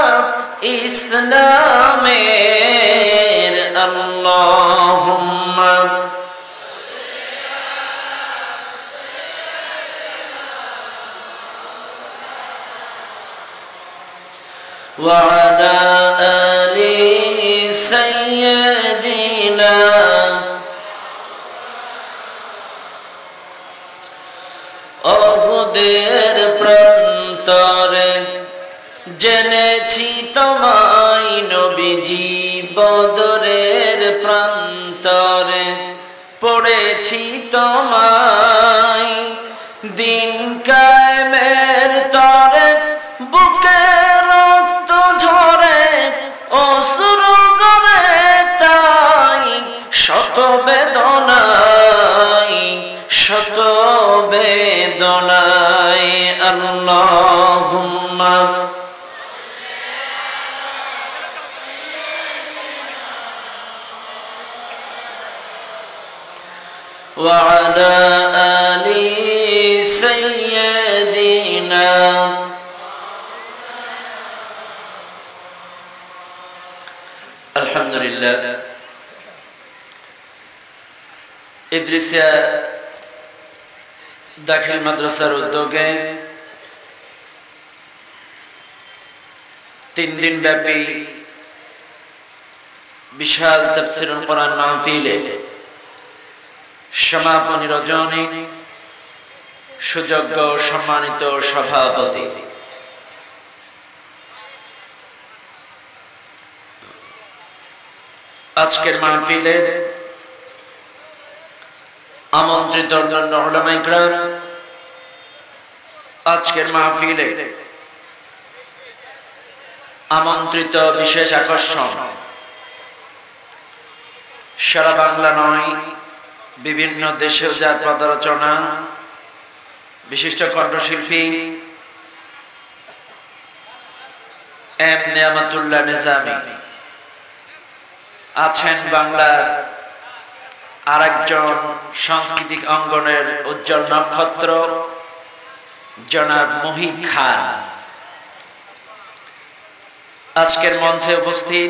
Speaker 2: ইসলামের। আল্লাহুম্মা وعلى آل سيدنا ওহুদের প্রান্তরে জেনেছি তোমায় নবীজি বদরের প্রান্তরে পড়েছি তোমায় দিন কায়েমের তরে বুকে রক্ত ঝরে অশ্রু ঝরে তাই শত বেদনায় শত বেদনায় আল্লাহুম্মা وعلى آل سيدنا الحمد لله ইদ্রিসিয়া দাখিল মাদ্রাসার উদ্যোগে 3 দিন ব্যাপী বিশাল তাফসীরুল কোরআন মাহফিলে সমাপনী রজনী সুযোগ্য সম্মানিত সভাপতি আজকের মাহফিলে আমন্ত্রিত অন্যান্য উলামায়ে কেরাম, আজকের মাহফিলে আমন্ত্রিত বিশেষ আকর্ষণ সারা বাংলা নয় বিভিন্ন দেশেও যার পদরচনা বিশিষ্ট কণ্ঠশিল্পী এম নিয়ামতুল্লাহ নিজামী আছেন বাংলার আরেকজন সাংস্কৃতিক অঙ্গনের উজ্জ্বল নক্ষত্র জনাব মুহিব খান। আজকের মঞ্চে উপস্থিত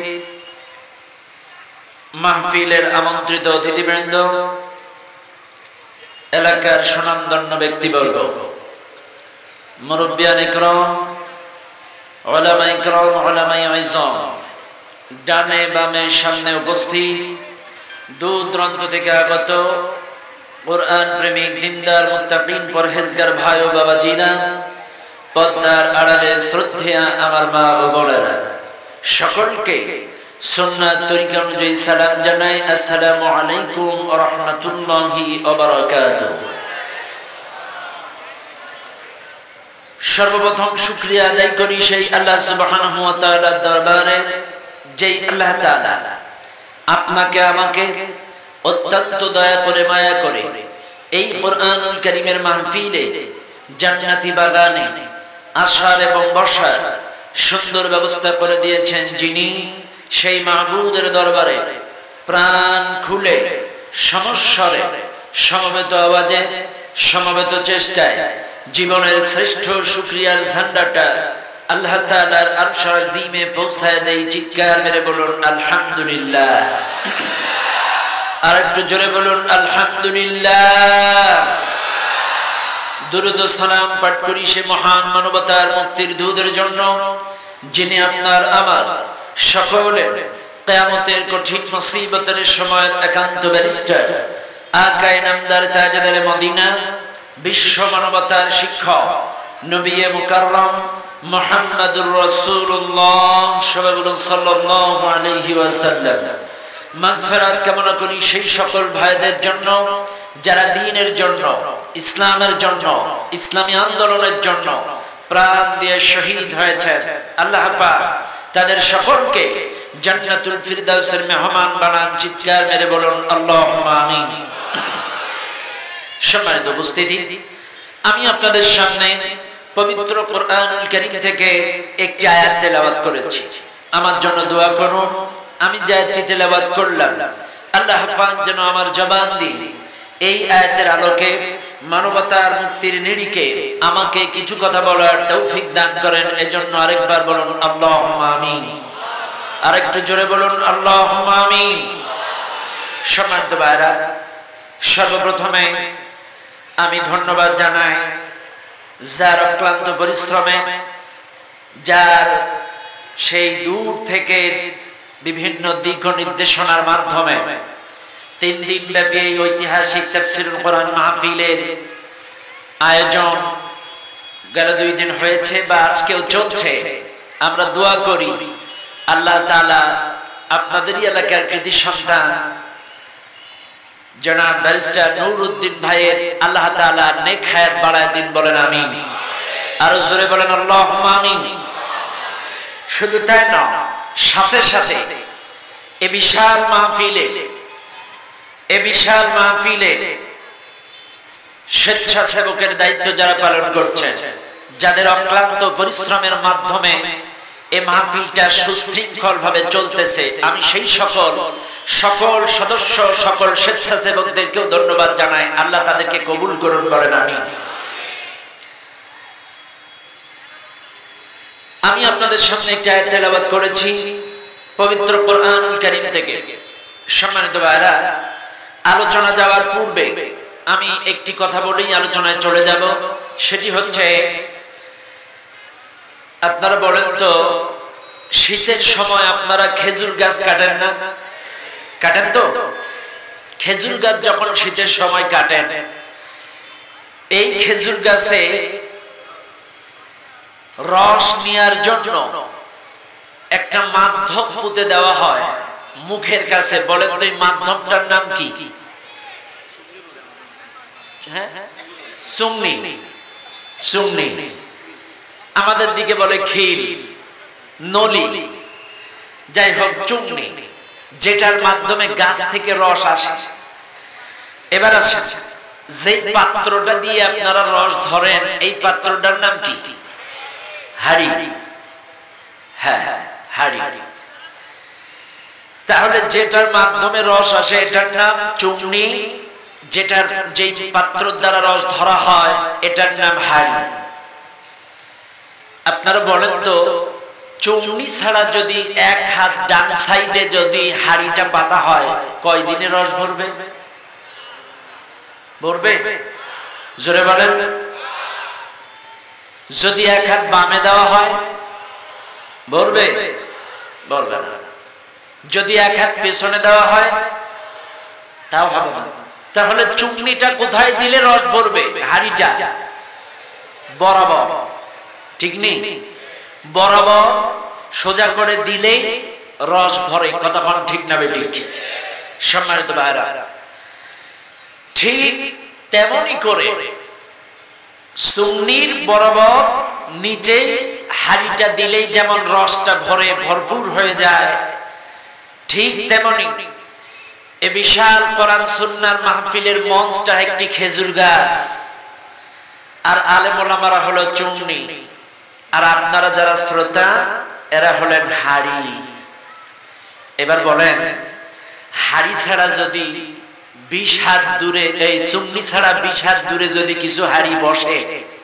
Speaker 2: মাহফিলের আমন্ত্রিত অতিথিবৃন্দ, এলাকার সুনামধন্য ব্যক্তিবর্গ, মুরব্বিয়ান ইকরাম, উলামা ইকরাম, উলামায়ে আযম, ডানে বামে সামনে উপস্থিত দূর দূরান্ত থেকে আগত কোরআন প্রেমিক দিনদার মুত্তাকিন পরহেজগার ভাই ও বাবাজিরা, পর্দার আড়ালে শ্রদ্ধেয়া আমার মা ও বোনেরা, সকলকে সুন্নাত তরিকা অনুযায়ী সালাম জানাই। আসসালামু আলাইকুম ওয়া রাহমাতুল্লাহি ওয়া বারাকাতুহু। সর্বপ্রথম শুকরিয়া আদায় করি সেই আল্লাহ সুবহানাহু ওয়া তাআলার দরবারে, যেই আল্লাহ তাআলা আপনাকে আমাকে অত্যন্ত দয়া করে মায়া করে এই কোরআনুল কারীমের মাহফিলে জান্নাতি বাগানে আসার এবং বসার সুন্দর ব্যবস্থা করে দিয়েছেন, যিনি সেই মাহবুদের দরবারে প্রাণ খুলে সমস্বরে সমবেত আওয়াজে সমবেত চেষ্টায় জীবনের শ্রেষ্ঠ শুকরিয়ার ঝান্ডাটা আল্লাহ তাআলার আরশ আজিমে পৌঁছায় দেই। চিৎকার মেরে বলুন আলহামদুলিল্লাহ। আর একটু জোরে বলুন আলহামদুলিল্লাহ। দুরূদ ও সালাম পাঠ করি সে মহান মানবতার মুক্তির দূতের জন্য, যিনি আপনার আমার সকলের কিয়ামতের কঠিন মুসিবতের সময়ের একান্ত ব্যারিস্টার, আকায়ে নামদার তাজদারে মদিনা, বিশ্ব মানবতার শিক্ষক নবী মুকাররম মুহাম্মদুর রাসূলুল্লাহ সাল্লাল্লাহু আলাইহি ওয়াসাল্লাম। মাগফিরাত কামনা করি সেই সকল ভাইদের জন্য যারা দ্বীনের জন্য, ইসলামের জন্য, ইসলামী আন্দোলনের জন্য প্রাণ দিয়ে শহীদ হয়েছেন। আল্লাহ পাক তাদের সকলকে জান্নাতুল ফিরদাউসের মেহমান বানান। চিৎকার মেরে বলুন আল্লাহুম্মা আমিন। সম্মানিত উপস্থিতি, আমি আপনাদের সামনে পবিত্র কোরআনুল কারীম থেকে একটি আয়াত তেলাওয়াত করেছি। আমার জন্য দোয়া করুন। আমি যে আয়াতটি তেলাওয়াত করলাম, আল্লাহ পাক যেন আমার জবান দিয়ে এই আয়াতের আলোকে মানবতার মুক্তির নিরিখে আমাকে কিছু কথা বলার তৌফিক দান করেন। এজন্য আরেকবার বলুন আল্লাহুম্মা আমিন। আরেকটু জোরে বলুন আল্লাহুম্মা আমিন। সম্মানিত ভাইরা, সর্বপ্রথমে আমি ধন্যবাদ জানাই যার অক্লান্ত পরিশ্রমে, যার সেই দূর থেকে বিভিন্ন দিক নির্দেশনার মাধ্যমে 3 দিন ব্যাপী এই ঐতিহাসিক তাফসীরুল কোরআন মাহফিলের আয়োজন গেল 2 দিন হয়েছে বা আজকেও চলছে। আমরা দোয়া করি আল্লাহ তাআলা আপনাদেরই এলাকার কৃতি সন্তান জনাব ব্যারিস্টার নুরউদ্দিন ভাইয়ের আল্লাহ তাআলা নেক হায়াত বাড়ায় দিন, বলেন আমিন। আরো জোরে বলেন আল্লাহুম্মা আমিন। শুধু তাই না, সাথে সাথে এই বিশাল মাহফিলে স্বেচ্ছাসেবকের দায়িত্ব যারা পালন করছেন, যাদের অক্লান্ত পরিশ্রমের মাধ্যমে এই মাহফিলটা সুশৃঙ্খল ভাবে চলতেছে, আমি সেই সকল সদস্য সকল স্বেচ্ছাসেবকদেরকেও ধন্যবাদ জানাই। আল্লাহ তাদেরকে কবুল করুন, বলেন আমিন। আমি আপনাদের সামনে একটা আয়াত তেলাওয়াত করেছি পবিত্র কোরআনুল কারীম থেকে। সম্মানিত ভাইরা, আলোচনা যাওয়ার পূর্বে আমি একটি কথা বলেই আলোচনায় চলে যাব। সেটি হচ্ছে, আপনারা বলেন তো, শীতের সময় আপনারা খেজুর গাছ কাটেন না? কাটেন তো? খেজুর গাছ যখন শীতের সময় কাটেন, এই খেজুর গাছে রস নেয়ার জন্য একটা মাধ্যম পুঁতে দেওয়া হয় মুখের কাছে। বলেন তো এই মাধ্যমটার নাম কি? চুমনি। আমাদের দিকে বলে খিল, নলি, যাই হোক চুমনি, যেটার মাধ্যমে গাছ থেকে রস আসে। এবার আসেন, যে পাত্রটা দিয়ে আপনারা রস ধরেন, এই পাত্রটার নাম কি? হাড়ি। হ্যাঁ, হাড়ি। তাহলে যেটার মাধ্যমে রস আসে এটার নাম চুমনি, যেটার যেই পাত্রের দ্বারা রস ধরা হয় এটার নাম হাড়ি। আপনারা বলেন তো, চুমনি ছাড়া যদি এক হাত ডান সাইডে যদি হাড়িটা পাতা হয়, কয়দিনে রস ভরবে? জোরে বলেন। যদি এক হাত বামে দেওয়া হয়, ভরবে না। যদি এক হাত পেছনে দেওয়া হয়, তাও হবে না। তাহলে চুমনিটা কোথায় দিলে রস ভরবে? হাড়িটা বরাবর, ঠিক নেই? বরাবর সোজা করে দিলেই রস ভরে। কতক্ষণ ঠিক না বেঠিক? সম্মানিত ভাইরা, ঠিক তেমনি করে চুমনির বরাবর নিচে হাড়িটা দিলেই যেমন রসটা ভরে ভরপুর হয়ে যায়, ঠিক তেমনি এ বিশাল কোরআন সুন্নাহর মাহফিলের মঞ্চটা একটি খেজুর গাছ, আর আলেম ওলামারা হলো চুমনি, আর আপনারা যারা শ্রোতা এরা হলেন হাড়ি। এবার বলেন, হাড়ি ছাড়া যদি 20 হাত দূরে, এই চুমনি ছাড়া 20 হাত দূরে যদি কিছু হাড়ি বসে,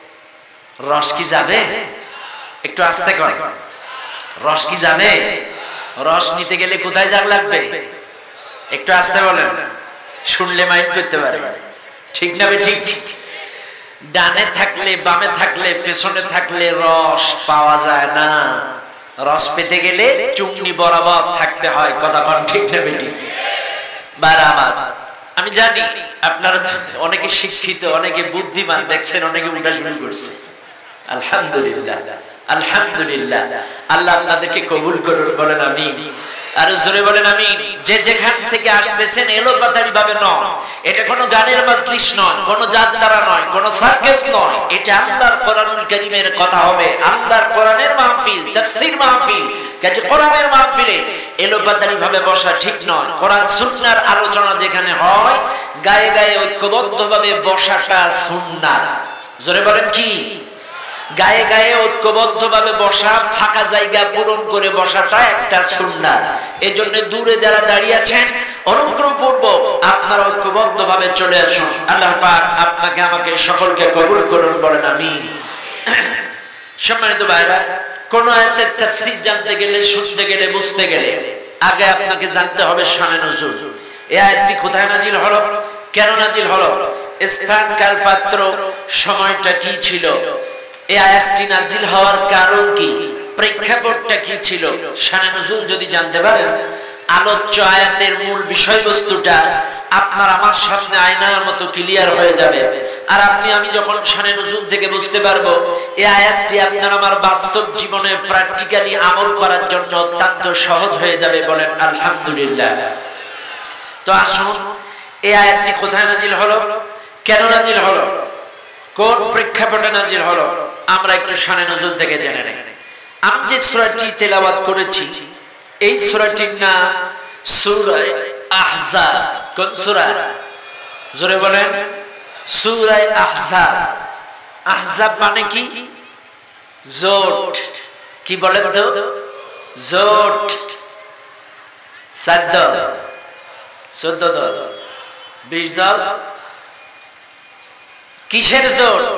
Speaker 2: রস কি যাবে? একটু আস্তে কর। রস কি যাবে? রস নিতে গেলে কোথায় যাওয়া লাগবে? একটু আস্তে বলেন, শুনলে মাইন্ড করতে পারে। ঠিক না ঠিক? ডানে থাকলে, বামে থাকলে, পেছনে থাকলে রস পাওয়া যায় না। রস পেতে গেলে চুমনি বরাবর থাকতে হয়। কথা কোন ঠিক না ঠিক? বারবার আমি জানি আপনারা অনেকে শিক্ষিত, অনেকে বুদ্ধিমান, দেখছেন অনেকে উল্টা শুরু করছে। আলহামদুলিল্লাহ, আলহামদুলিল্লাহ। আল্লাহ আপনাদেরকে কবুল করুন, বলেন আমিন। আর জোরে বলেন আমিন। যে যেখান থেকে আসতেছেন এলোপাতাড়ি ভাবে নয়, এটা কোনো গানের মাজলিস নয়, কোনো যাত্রা নয়, কোনো সার্কাস নয়, এটা আল্লাহর কোরআনুল কারীমের কথা হবে। আল্লাহর কোরআনের মাহফিল, তাফসীর মাহফিল। কাজে কোরআনের মাহফিলে এলোপাতাড়ি ভাবে বসা ঠিক নয়। কোরআন সুন্নাহর আলোচনা যেখানে হয়, গায়ে গায়ে ঐক্যবদ্ধভাবে বসাটা সুন্নাত। জোরে বলেন কি? গায়ে গায়ে ঐক্যবদ্ধভাবে বসা, ফাঁকা জায়গা পূরণ করে বসাটা একটা সুন্নাত। এজন্য দূরে যারা দাঁড়িয়ে আছেন, অনুগ্রহপূর্বক আপনারা ঐক্যবদ্ধভাবে চলে আসুন। আল্লাহ পাক আপনাকে আমাকে সকলকে কবুল করুন, বলেন আমিন। সম্মানিত ভাইরা, কোন আয়াতের তাফসীর জানতে গেলে, শুনতে গেলে, বুঝতে গেলে আগে আপনাকে জানতে হবে শানে নুজুল। এই আয়াতটি কোথায় নাজিল হলো, কেন নাজিল হলো, স্থান, কাল, পাত্র, সময়টা কি ছিল, এই আয়াতটি নাজিল হওয়ার কারণ কি, প্রেক্ষাপটটা কি ছিল, শানে নুজুল যদি জানতে পারেন, আলোচ্য আয়াতের মূল বিষয়বস্তুটা আপনার আমার সামনে আয়নার মতো ক্লিয়ার হয়ে যাবে। আর আমি যখন শানে নুজুল থেকে বুঝতে পারবো এই আয়াতটি আপনার আমার বাস্তব জীবনে প্র্যাকটিক্যালি আমল করার জন্য অত্যন্ত সহজ হয়ে যাবে। বলেন আলহামদুলিল্লাহ। তো আসুন, এই আয়াতটি কোথায় নাজিল হলো, কেন নাজিল হলো, কোন প্রেক্ষাপটে নাজিল হলো, আমরা একটু শানে নুজুল থেকে জেনে নেই। আমি যে সূরাটি তেলাওয়াত করেছি এই সূরাটির নাম সূরা আহজাব। কোন সূরা? জোরে বলেন। সূরা আহজাব। আহজাব মানে কি? জোট। কি বলেন তো? জোট। 4 দল, 14 দল, 20 দল। কিসের জোট?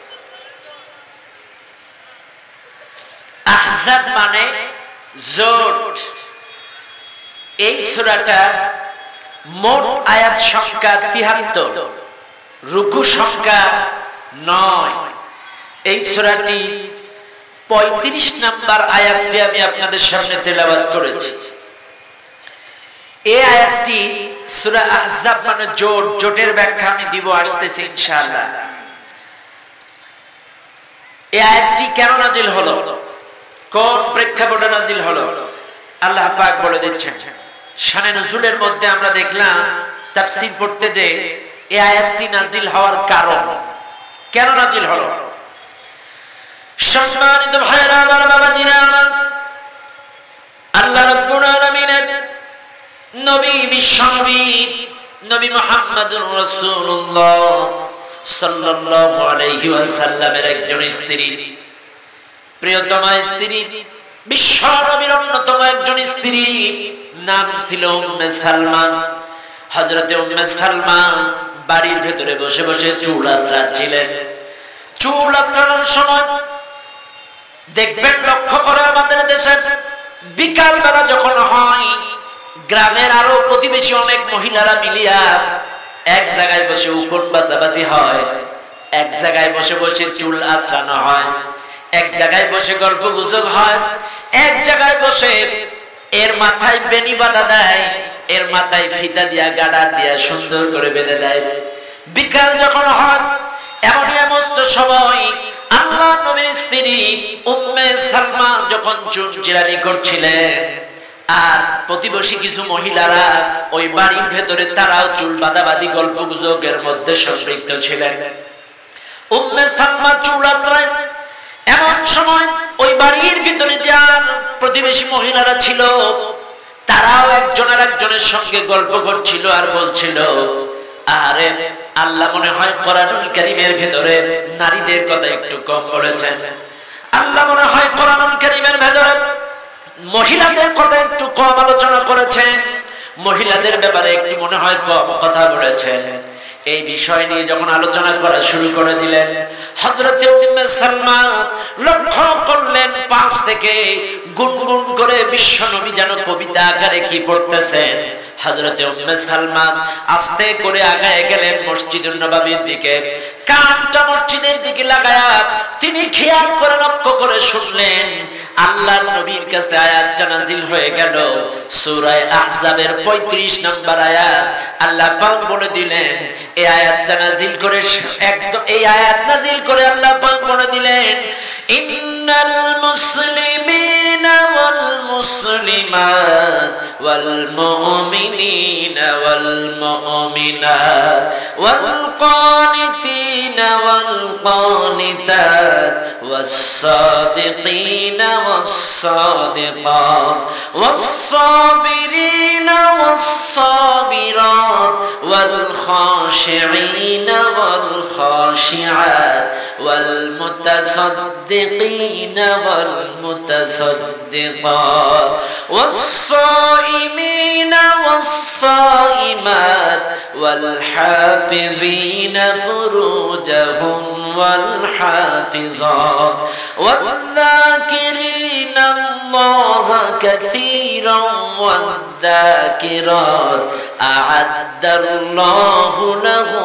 Speaker 2: আহজাব মানে জোট। এই সূরাটা মোট আয়াত সংখ্যা 73, রুকু সংখ্যা 9। এই সূরাটি 35 নাম্বার আয়াতটি আমি আপনাদের সামনে তেলাওয়াত করেছি। এই আয়াতটি সূরা আহজাব মানে জোট, জোটের ব্যাখ্যা আমি দিব আসতেছি ইনশাআল্লাহ। এই আয়াতটি কেন নাজিল হলো, কোন প্রেক্ষাপটে নাজিল হলো, আল্লাহ পাক বলে দিচ্ছেন। শানে নুজুলের মধ্যে আমরা দেখলাম তাফসীর পড়তে যে এই আয়াতটি নাজিল হওয়ার কারণ, কেন নাজিল হলো। সম্মানিত ভাইরা আমার, বাবাজিরা আমার, আল্লাহ রাব্বুল আলামিনের নবী বিশ্বনবী নবী মুহাম্মদুর রাসূলুল্লাহ সাল্লাল্লাহু আলাইহি ওয়াসাল্লামের একজন স্ত্রী, প্রিয়তমা স্ত্রী, বিশ্ব নবীর অন্যতম একজন স্ত্রী, নাম ছিল উম্মে সালমা। হযরতে উম্মে সালমা বাড়ির ভেতরে বসে বসে চুল আঁচড়াচ্ছিলেন। চুল আঁচড়ানোর সময় দেখবেন, লক্ষ্য করে আমাদের দেশে বিকাল বেলা যখন হয়, গ্রামের আরো প্রতিবেশী অনেক মহিলারা মিলিয়া এক জায়গায় বসে উকুন বাছাবাছি হয়, এক জায়গায় বসে বসে চুল আঁচড়ানো হয়, এক জায়গায় বসে গল্প গুজব হয়, এক জায়গায় বসে এর মাথায় বেনি বাঁধা দেয়, এর মাথায় ফিতা দিয়া গাডার দিয়া সুন্দর করে বেঁধে দেয়। বিকাল যখন হয়, এমনই এমস্ত সময় আল্লাহ নবীর স্ত্রী উম্মে সালমা যখন চুল চিরানি করছিলেন, আর প্রতিবেশী কিছু মহিলারা ওই বাড়ির ভেতরে তারাও চুল বাঁধাবাঁধি গল্প গুজবের মধ্যে সম্পৃক্ত ছিলেন। উম্মে সালমা চুল আঁচড়ায়, এমন সময় ওই বাড়ির ভিতরে যার প্রতিবেশী মহিলারা ছিল তারাও একজন আর একজনের সঙ্গে গল্প করছিল আর বলছিল, আরে আল্লাহ মনে হয় কোরআনুল কারীমের ভিতরে নারীদের কথা একটু কম বলেছেন, আল্লাহ মনে হয় কোরআনুল কারীমের ভিতরে মহিলাদের কথা একটু কম আলোচনা করেছেন, মহিলাদের ব্যাপারে একটু মনে হয় কম কথা বলেছেন। এই বিষয় নিয়ে যখন আলোচনা করা শুরু করে দিলেন, হযরতে উম্মে সালমা লক্ষ্য করলেন পাশ থেকে গুনগুন করে বিশ্বনবী যেন কবিতা আকারে কি পড়তেছেন। হযরতে উম্মে সালমা আস্তে করে আগায় গেলেন মসজিদুন নববীর দিকে, কানটা মসজিদের দিকে লাগায়া তিনি খেয়াল করে লক্ষ্য করে শুনলেন আল্লাহর নবীর কাছে আয়াতটা নাজিল হয়ে গেল, সূরা আহজাবের 35 নম্বর আয়াত। আল্লাহ পাক বলে দিলেন, এই আয়াতটা নাজিল করে এই আয়াত নাজিল করে আল্লাহ পাক বলে দিলেন, ইন্নাল মুসলিমিনা ওয়াল মুসলিমাত ওয়াল মুমিনিনা ওয়াল মুমিনাত ওয়াল কানিতিনা ওয়াল কানিতাত ওয়াস সাদিকিনা ওয়াস সাদিকাত ওয়াস সাবিরিনা ওয়াস সাবিরাত ওয়াল খাশিঈনা ওয়াল খাশিআত ওয়াল মুতাসাদ্দিকিনা ওয়াল মুতাসাদ্দিকাত ওয়াস সাইমিনা ওয়াস সাইমাত ওয়াল হাফিযিনা ফুরুজাহুম ওয়াল হাফিযাত ওয়াল যাকিরিনা আল্লাহা কাসীরান ওয়াল যাকিরাত আ'আদ্দাল্লাহু লাহুম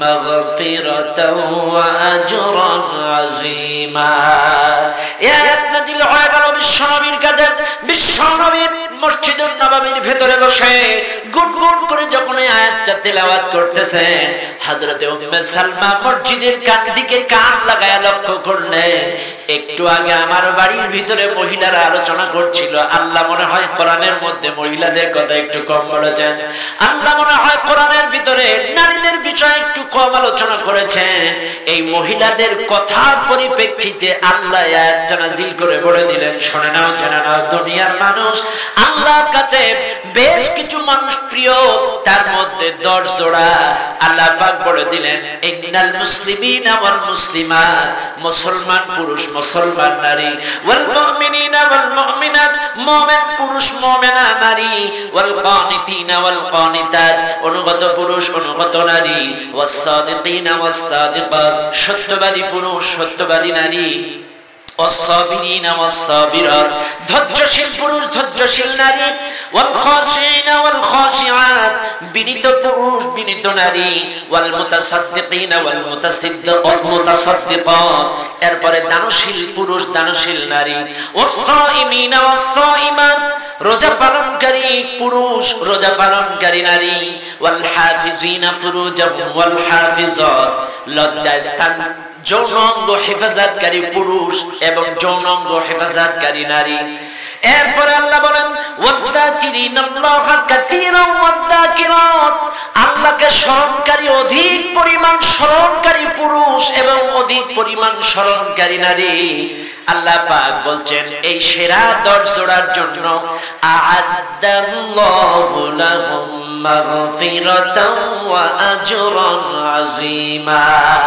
Speaker 2: মাগফিরাতাও ওয়া আজরান আযীমা। এই আয়াত নাযিল হয়ে গেল বিশ্বনবীর কাছে। বিশ্বনবী মসজিদুন নববীর ভেতরে বসে গুনগুন করে যখন এই আয়াতটা তেলাওয়াত করতেছেন, হযরতে উম্মে সালমা মসজিদের কান দিকে কান লাগায়া লক্ষ্য করলেন, একটু আগে আমার বাড়ির ভিতরে মহিলারা আলোচনা করছিল, আল্লাহ মনে হয় কোরআনের মধ্যে মহিলাদের কথা একটু কম বলেছেন, আল্লাহ মনে হয় কোরআনের ভিতরে নারীদের বিষয়ে একটু কম আলোচনা করেছেন। এই মহিলাদের কথার পরিপ্রেক্ষিতে আল্লাহ আয়াতটা নাযিল করে বলে দিলেন, শুনে নাও জেনে নাও দুনিয়ার মানুষ, আল্লাহর কাছে বেশ কিছু মানুষ প্রিয়, তার মধ্যে 10 জোড়া আল্লাহ পাক বলে দিলেন, ইন্নাল মুসলিমিনা ওয়াল মুসলিমাত, মুসলমান পুরুষ মুসলমান নারী, ওয়াল মুমিনিনা ওয়াল মুমিনাত, মুমিন পুরুষ মুমিনা নারী, ওয়াল কানিতিনা ওয়াল কানিতাত, অনুগত পুরুষ অনুগত নারী, ওয়াস সাদিকিনা ওয়াস সাদিকাত, সত্যবাদী পুরুষ সত্যবাদী নারী, ওয়াস-সাবিরিনা ওয়াস-সাবিরাত, ধৈর্যশীল পুরুষ ধৈর্যশীল নারী, ওয়াল খাশিনা ওয়াল খাশিআত, বিনীত পুরুষ বিনীত নারী, ওয়াল মুতাসাদ্দিকিনা ওয়াল মুতাসাদ্দিকাত, এরপরে দানশীল পুরুষ দানশীল নারী, ওয়াস-সাইমিনা ওয়াস-সাইমাত, রোজা পালনকারী পুরুষ রোজা পালনকারী নারী, ওয়াল হাফিজিনা ফুরুজাহুম ওয়াল হাফিজাত, লজ্জাস্থান যৌনাঙ্গ হেফাজতকারী পুরুষ এবং যৌনাঙ্গ হেফাজতকারী নারী। এরপরে আল্লাহ বলেন, ওয়াযাকিরিনাল্লাহা কাসীরান ওয়াযাকিরাত, আল্লাহকে স্মরণকারী অধিক পরিমাণ স্মরণকারী পুরুষ এবং অধিক পরিমাণ স্মরণকারী নারী। আল্লাহ পাক বলছেন এই সেরা 10 জোড়ার জন্য আ'আদ্দাল্লাহু লাহুম মাগফিরাতাও ওয়া আজরান আযীমা,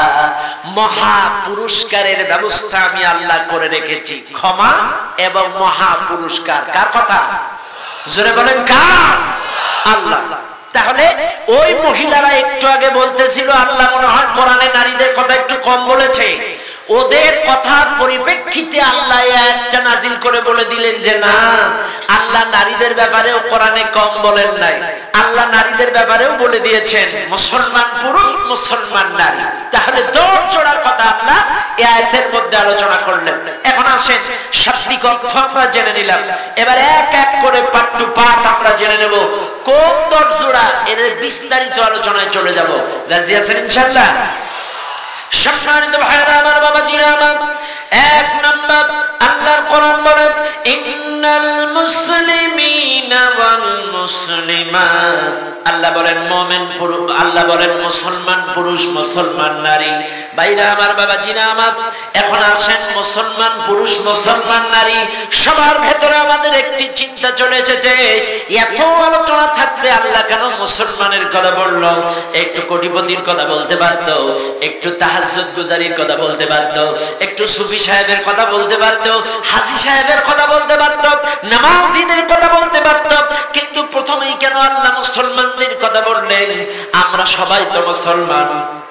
Speaker 2: মহা পুরস্কারের ব্যবস্থা আমি আল্লাহ করে রেখেছি, ক্ষমা এবং মহা পুরস্কার। কার কথা? জোরে বলেন কার? আল্লাহ। তাহলে ওই মহিলারা একটু আগে বলতেছিল আল্লাহ মনে হয় কোরআনে নারীদের কথা একটু কম বলেছে, ওদের কথার পরিপ্রেক্ষিতে আল্লাহ আয়াতটা নাযিল করে বলে দিলেন যে না, আল্লাহ নারীদের ব্যাপারেও কোরআনে কম বলেন নাই, আল্লাহ নারীদের ব্যাপারেও বলে দিয়েছেন মুসলমান পুরুষ মুসলমান নারী। তাহলে 10 জোড়ার কথা আল্লাহ এই আয়াতের মধ্যে আলোচনা করলেন। এখন আসেন শাব্দিক অর্থ আমরা জেনে নিলাম, এবার এক এক করে পার্ট টু পার্ট আমরা জেনে নেব কোন 10 জোড়া, এর বিস্তারিত আলোচনায় চলে যাব। রাজি আছেন ইনশাআল্লাহ? সম্মানিত ভাইরা আমার, বাবাজিরা আমার, 1 নাম্বার আল্লাহর কোরআন বলে ইন্নাল মুসলিমিনা ওয়াল মুসলিমাত, আল্লাহ বলেন মুমিন পুরুষ, আল্লাহ বলেন মুসলমান পুরুষ মুসলমান নারী। ভাইরা আমার, বাবাজিরা আমার, এখন আসেন মুসলমান পুরুষ মুসলমান নারী, সবার ভেতরে আমাদের একটি চিন্তা চলে এসেছে, এত আলোচনা থাকবে আল্লাহ কেন মুসলমানের কথা বলল? একটু কোটিপতির কথা বলতে পারত, একটু তাহাজ্জুদ গুজারির কথা বলতে পারত, একটু সুফি সাহেবের কথা বলতে পারত, হাজী সাহেবের কথা বলতে পারত, নামাজীদের কথা বলতে পারত, কিন্তু প্রথমেই কেন আল্লাহ মুসলমানদের কথা বললেন? আমরা সবাই তো মুসলমান,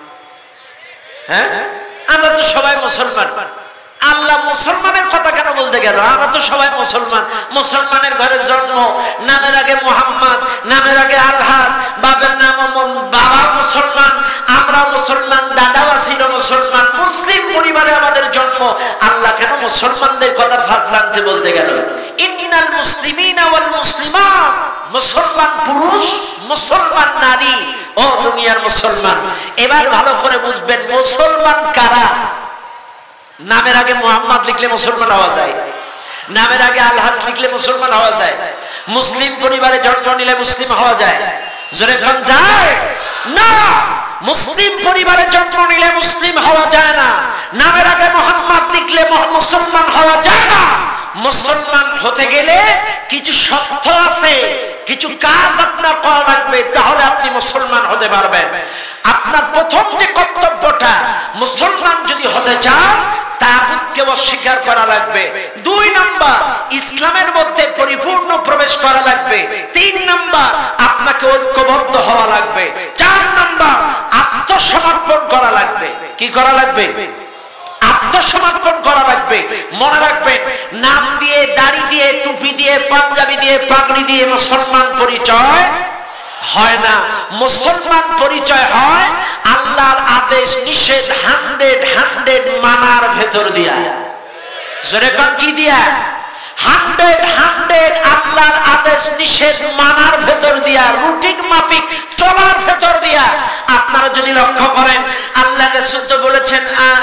Speaker 2: হ্যাঁ আমরা তো সবাই মুসলমান, আল্লাহ মুসলমানের কথা কেন বলতে গেল? আমরা তো সবাই মুসলমান, মুসলমানের ঘরে জন্ম, নামের আগে মুহাম্মদ, নামের আগে আলহাজ, বাবার নাম বাবা মুসলমান, আমরা মুসলমান, দাদাও ছিল মুসলমান, মুসলিম পরিবারে আমাদের জন্ম, আল্লাহ কেন মুসলমানদের কথা ফার্স্ট চান্সে বলতে গেল? ইন্নাল মুসলিমিনা ওয়াল মুসলিমাত, মুসলমান পুরুষ মুসলমান নারী, ও দুনিয়ার মুসলমান, এবার ভালো করে বুঝবেন মুসলমান কারা। নামের আগে মুহাম্মদ লিখলে মুসলমান হওয়া যায়, নামের আগে আলহাজ লিখলে মুসলমান হওয়া যায়, মুসলিম পরিবারে জন্ম নিলে মুসলিম হওয়া যায়, জোরে কোন যায় না? মুসলিম পরিবারে জন্ম নিলে মুসলিম হওয়া যায় না, নামের আগে মুহাম্মদ লিখলে মুসলমান হওয়া যায় না। মুসলমান হতে গেলে কিছু শর্ত আছে, কিছু কাজ আপনার করা লাগবে, তাহলে আপনি মুসলমান হতে পারবেন। আপনার প্রথম যে কর্তব্যটা, মুসলমান যদি হতে চান তাগুতকে অস্বীকার করা লাগবে। 2 নাম্বার, ইসলামের মধ্যে পরিপূর্ণ প্রবেশ করা লাগবে। 3 নাম্বার, আপনাকে ঐক্যবদ্ধ হওয়া লাগবে। 4 নাম্বার, আত্মসমর্পণ করা লাগবে। কি করা লাগবে? আত্মসমর্পণ করা লাগবে। মনে রাখবেন, নাম দিয়ে, দাড়ি দিয়ে, টুপি দিয়ে, পাঞ্জাবি দিয়ে, পাগড়ি দিয়ে মুসলমান পরিচয় হয় না। মুসলমান পরিচয় হয় আল্লাহর আদেশ নিষেধ 100 মানার ভেতর দিয়া। জোরে কোন কি দিয়া? 100 আল্লাহর আদেশ নিষেধ মানার ভেতর দিয়া, রুটিন মাফিক চলার ভেতর দিয়া। আপনারা যদি লক্ষ্য করেন আল্লাহ রাসূল তো বলেছেন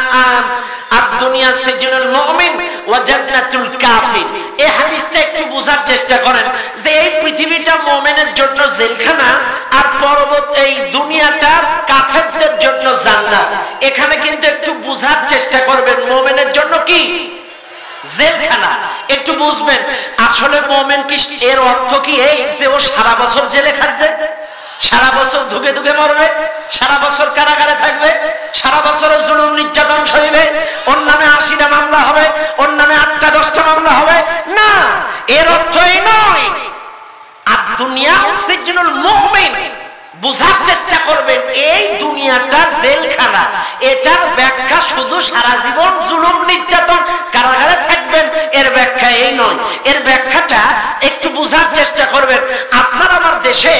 Speaker 2: দুনিয়া সিজনুল মুমিন ওয়া জান্নাতুল কাফির। এই হাদিসটা একটু বোঝার চেষ্টা করেন যে এই পৃথিবীটা মুমিনের জন্য জেলখানা আর পরবর্তী এই দুনিয়াটা কাফেরদের জন্য জান্নাত। এখানে কিন্তু একটু বোঝার চেষ্টা করবেন মুমিনের জন্য কি জেলখানা, একটু বুঝবেন। আসলে মুমিন কি এর অর্থ কি এই যে ও সারা বছর জেলে খাটবে, সারা বছর ধুকে ধুকে মরবে, সারা বছর কারাগারে থাকবে, সারা বছর জুলুম নির্যাতন সইবে, ওর নামে 80টা মামলা হবে, ওর নামে 8টা 10টা মামলা হবে? না, এর অর্থ এই নয়। আর দুনিয়া সিজনুল মুমিন বুঝার চেষ্টা করবেন এই দুনিয়াটা জেলখানা। এটার ব্যাখ্যা শুধু সারা জীবন জুলুম নির্যাতন কারাগারে থাকবেন এর ব্যাখ্যা এই নয়। এর ব্যাখ্যাটা একটু বুঝার চেষ্টা করবেন। আপনার আমার দেশে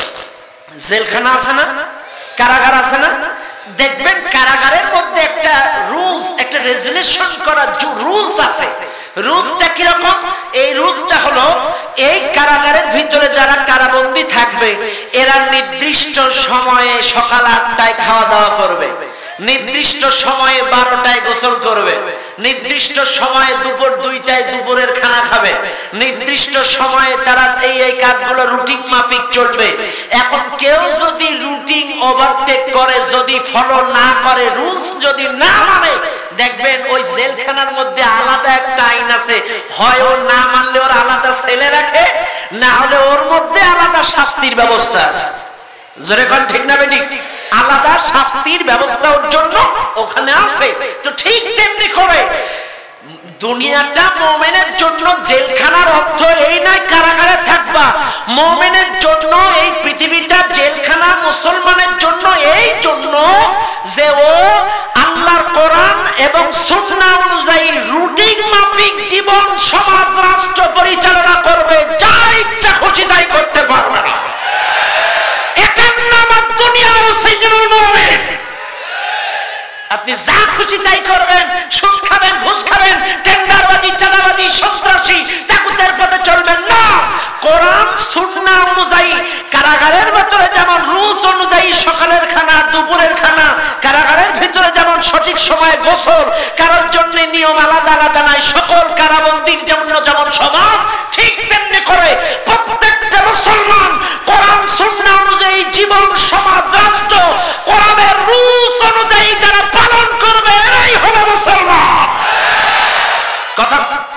Speaker 2: জেলখানা আছে না, কারাগার আছে না? দেখবেন কারাগারের মধ্যে একটা রুলস, একটা রেজুলেশন করা রুলস আছে। রুলসটা কিরকম? এই রুলসটা হলো এই কারাগারের ভিতরে যারা কারাবন্দী থাকবে এরা নির্দিষ্ট সময়ে সকাল 8টায় খাওয়া দাওয়া করবে, নির্দিষ্ট সময়ে 12টায় গোসল করবে, নির্দিষ্ট সময়ে দুপুর 2টায় দুপুরের খানা খাবে, নির্দিষ্ট সময়ে তারা এই কাজগুলো রুটিন মাফিক চলবে। এখন কেউ যদি রুটিন ওভারটেক করে, যদি ফলো না করে, রুলস যদি না মানে, দেখবেন ওই জেলখানার মধ্যে আলাদা একটা আইন আছে। হয় ও না মানলে ওর আলাদা সেলে রাখে, না হলে ওর মধ্যে আলাদা শাস্তির ব্যবস্থা আছে। জোরে কোন ঠিক না বেঠিক? আলাদা শাস্তির ব্যবস্থা ওর জন্য ওখানে আছে। তো ঠিক তেমনি করে দুনিয়াটা মুমিনের জন্য জেলখানার অর্থ এই নয় কারাগারে থাকবা। মুমিনের জন্য এই পৃথিবীটা জেলখানা, মুসলমানের জন্য এই জন্য যে ও আল্লাহর কোরআন এবং সুন্নাহ অনুযায়ী রুটিন মাফিক জীবন, সমাজ, রাষ্ট্র পরিচালনা করবে। যা ইচ্ছা খুশি তাই করতে পারবে না। এটার নাম দুনিয়া ও সিজনুল মুমিন। আপনি যা খুশি তাই করবেন, সুদ খাবেন, ঘুষ খাবেন, টেন্ডারবাজি, চাঁদাবাজি, সন্ত্রাসী, তাগুতের পথে চলবেন না। কোরআন সুন্নাহ অনুযায়ী কারাগারের ভিতরে যেমন রুলস অনুযায়ী সকালের খানা, দুপুরের খানা, কারাগারের ভিতরে যেমন সঠিক সময়ে গোসল, কারোর জন্য নিয়ম আলাদা আলাদা নাই, সকল কারাবন্দীর জন্য যেমন সমান, ঠিক তেমনি করে প্রত্যেকটা মুসলমান কোরআন সুন্নাহ অনুযায়ী জীবন, সমাজ, রাষ্ট্র, কোরআনের রুলস অনুযায়ী যারা পালন করবে এরাই হবে মুসলমান। কথা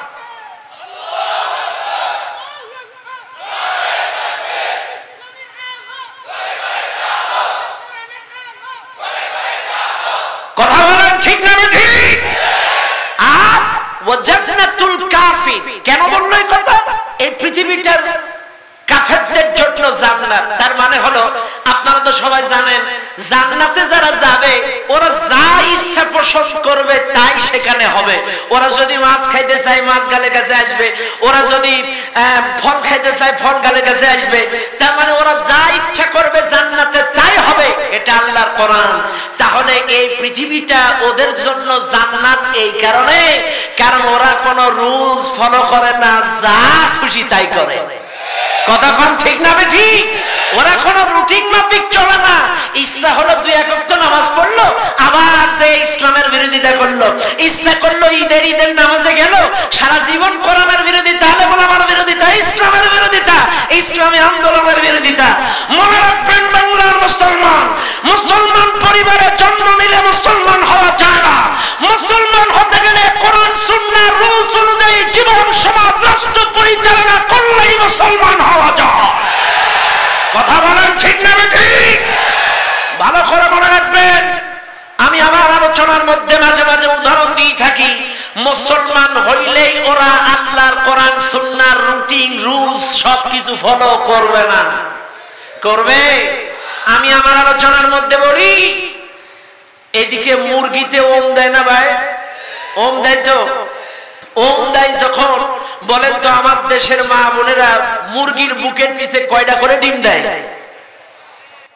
Speaker 2: কথা বলেন ঠিক না ঠিক? আর ওয়া জান্নাতুল কাফির কেন বললো এই কথা? এই পৃথিবীটার কাফেরদের জন্য জান্নাত। তার মানে হলো আপনারা তো সবাই জানেন জান্নাতে যারা যাবে ওরা যা ইচ্ছা পোষণ করবে তাই সেখানে হবে। ওরা যদি মাছ খাইতে চায় মাছ গালের কাছে আসবে, ওরা যদি ফল খাইতে চায় ফল গালের কাছে আসবে। তার মানে ওরা যা ইচ্ছা করবে জান্নাতে তাই হবে। এটা আল্লাহর কোরআন। তাহলে এই পৃথিবীটা ওদের জন্য জান্নাত এই কারণে, কারণ ওরা কোনো রুলস ফলো করে না, যা খুশি তাই করে। কথা কোন ঠিক না ঠিক? ওরা কোনো রুটিন মাফিক চলে না। ইচ্ছা হলো 2 ওয়াক্ত নামাজ পড়লো, আবার যে ইসলামের বিরোধিতা করলো, ইচ্ছা করলো ঈদের নামাজে গেল, সারা জীবন কোরআনের বিরোধিতা, আলেমার বিরোধিতা, ইসলামের বিরোধিতা, ইসলামী আন্দোলনের বিরোধিতা। মনে রাখবেন বাংলার মুসলমান, মুসলমান পরিবারে জন্ম নিলে মুসলমান হওয়া যায় না। মুসলমান হতে গেলে কোরআন সুন্নাহ রুলস অনুযায়ী জীবন, সমাজ, রাষ্ট্র পরিচালনা করলেই মুসলমান হওয়া যায়। কথা বলেন ঠিক না ঠিক? ভালো করে মনে রাখবেন। আমি আমার আলোচনার মধ্যে মাঝে মাঝে উদাহরণ দিয়ে থাকি। মুসলমান হইলেই ওরা আল্লাহর কোরআন সুন্নাহর রুটিন রুলস সবকিছু ফলো করবে না, করবে। আমি আমার আলোচনার মধ্যে বলি এদিকে মুরগিতে ওম দেয় না ভাই? ওম দেয় তো? ওম দেয় যখন, বলেন তো আমার দেশের মা বোনেরা মুরগির বুকের নিচে কয়টা করে ডিম দেয়?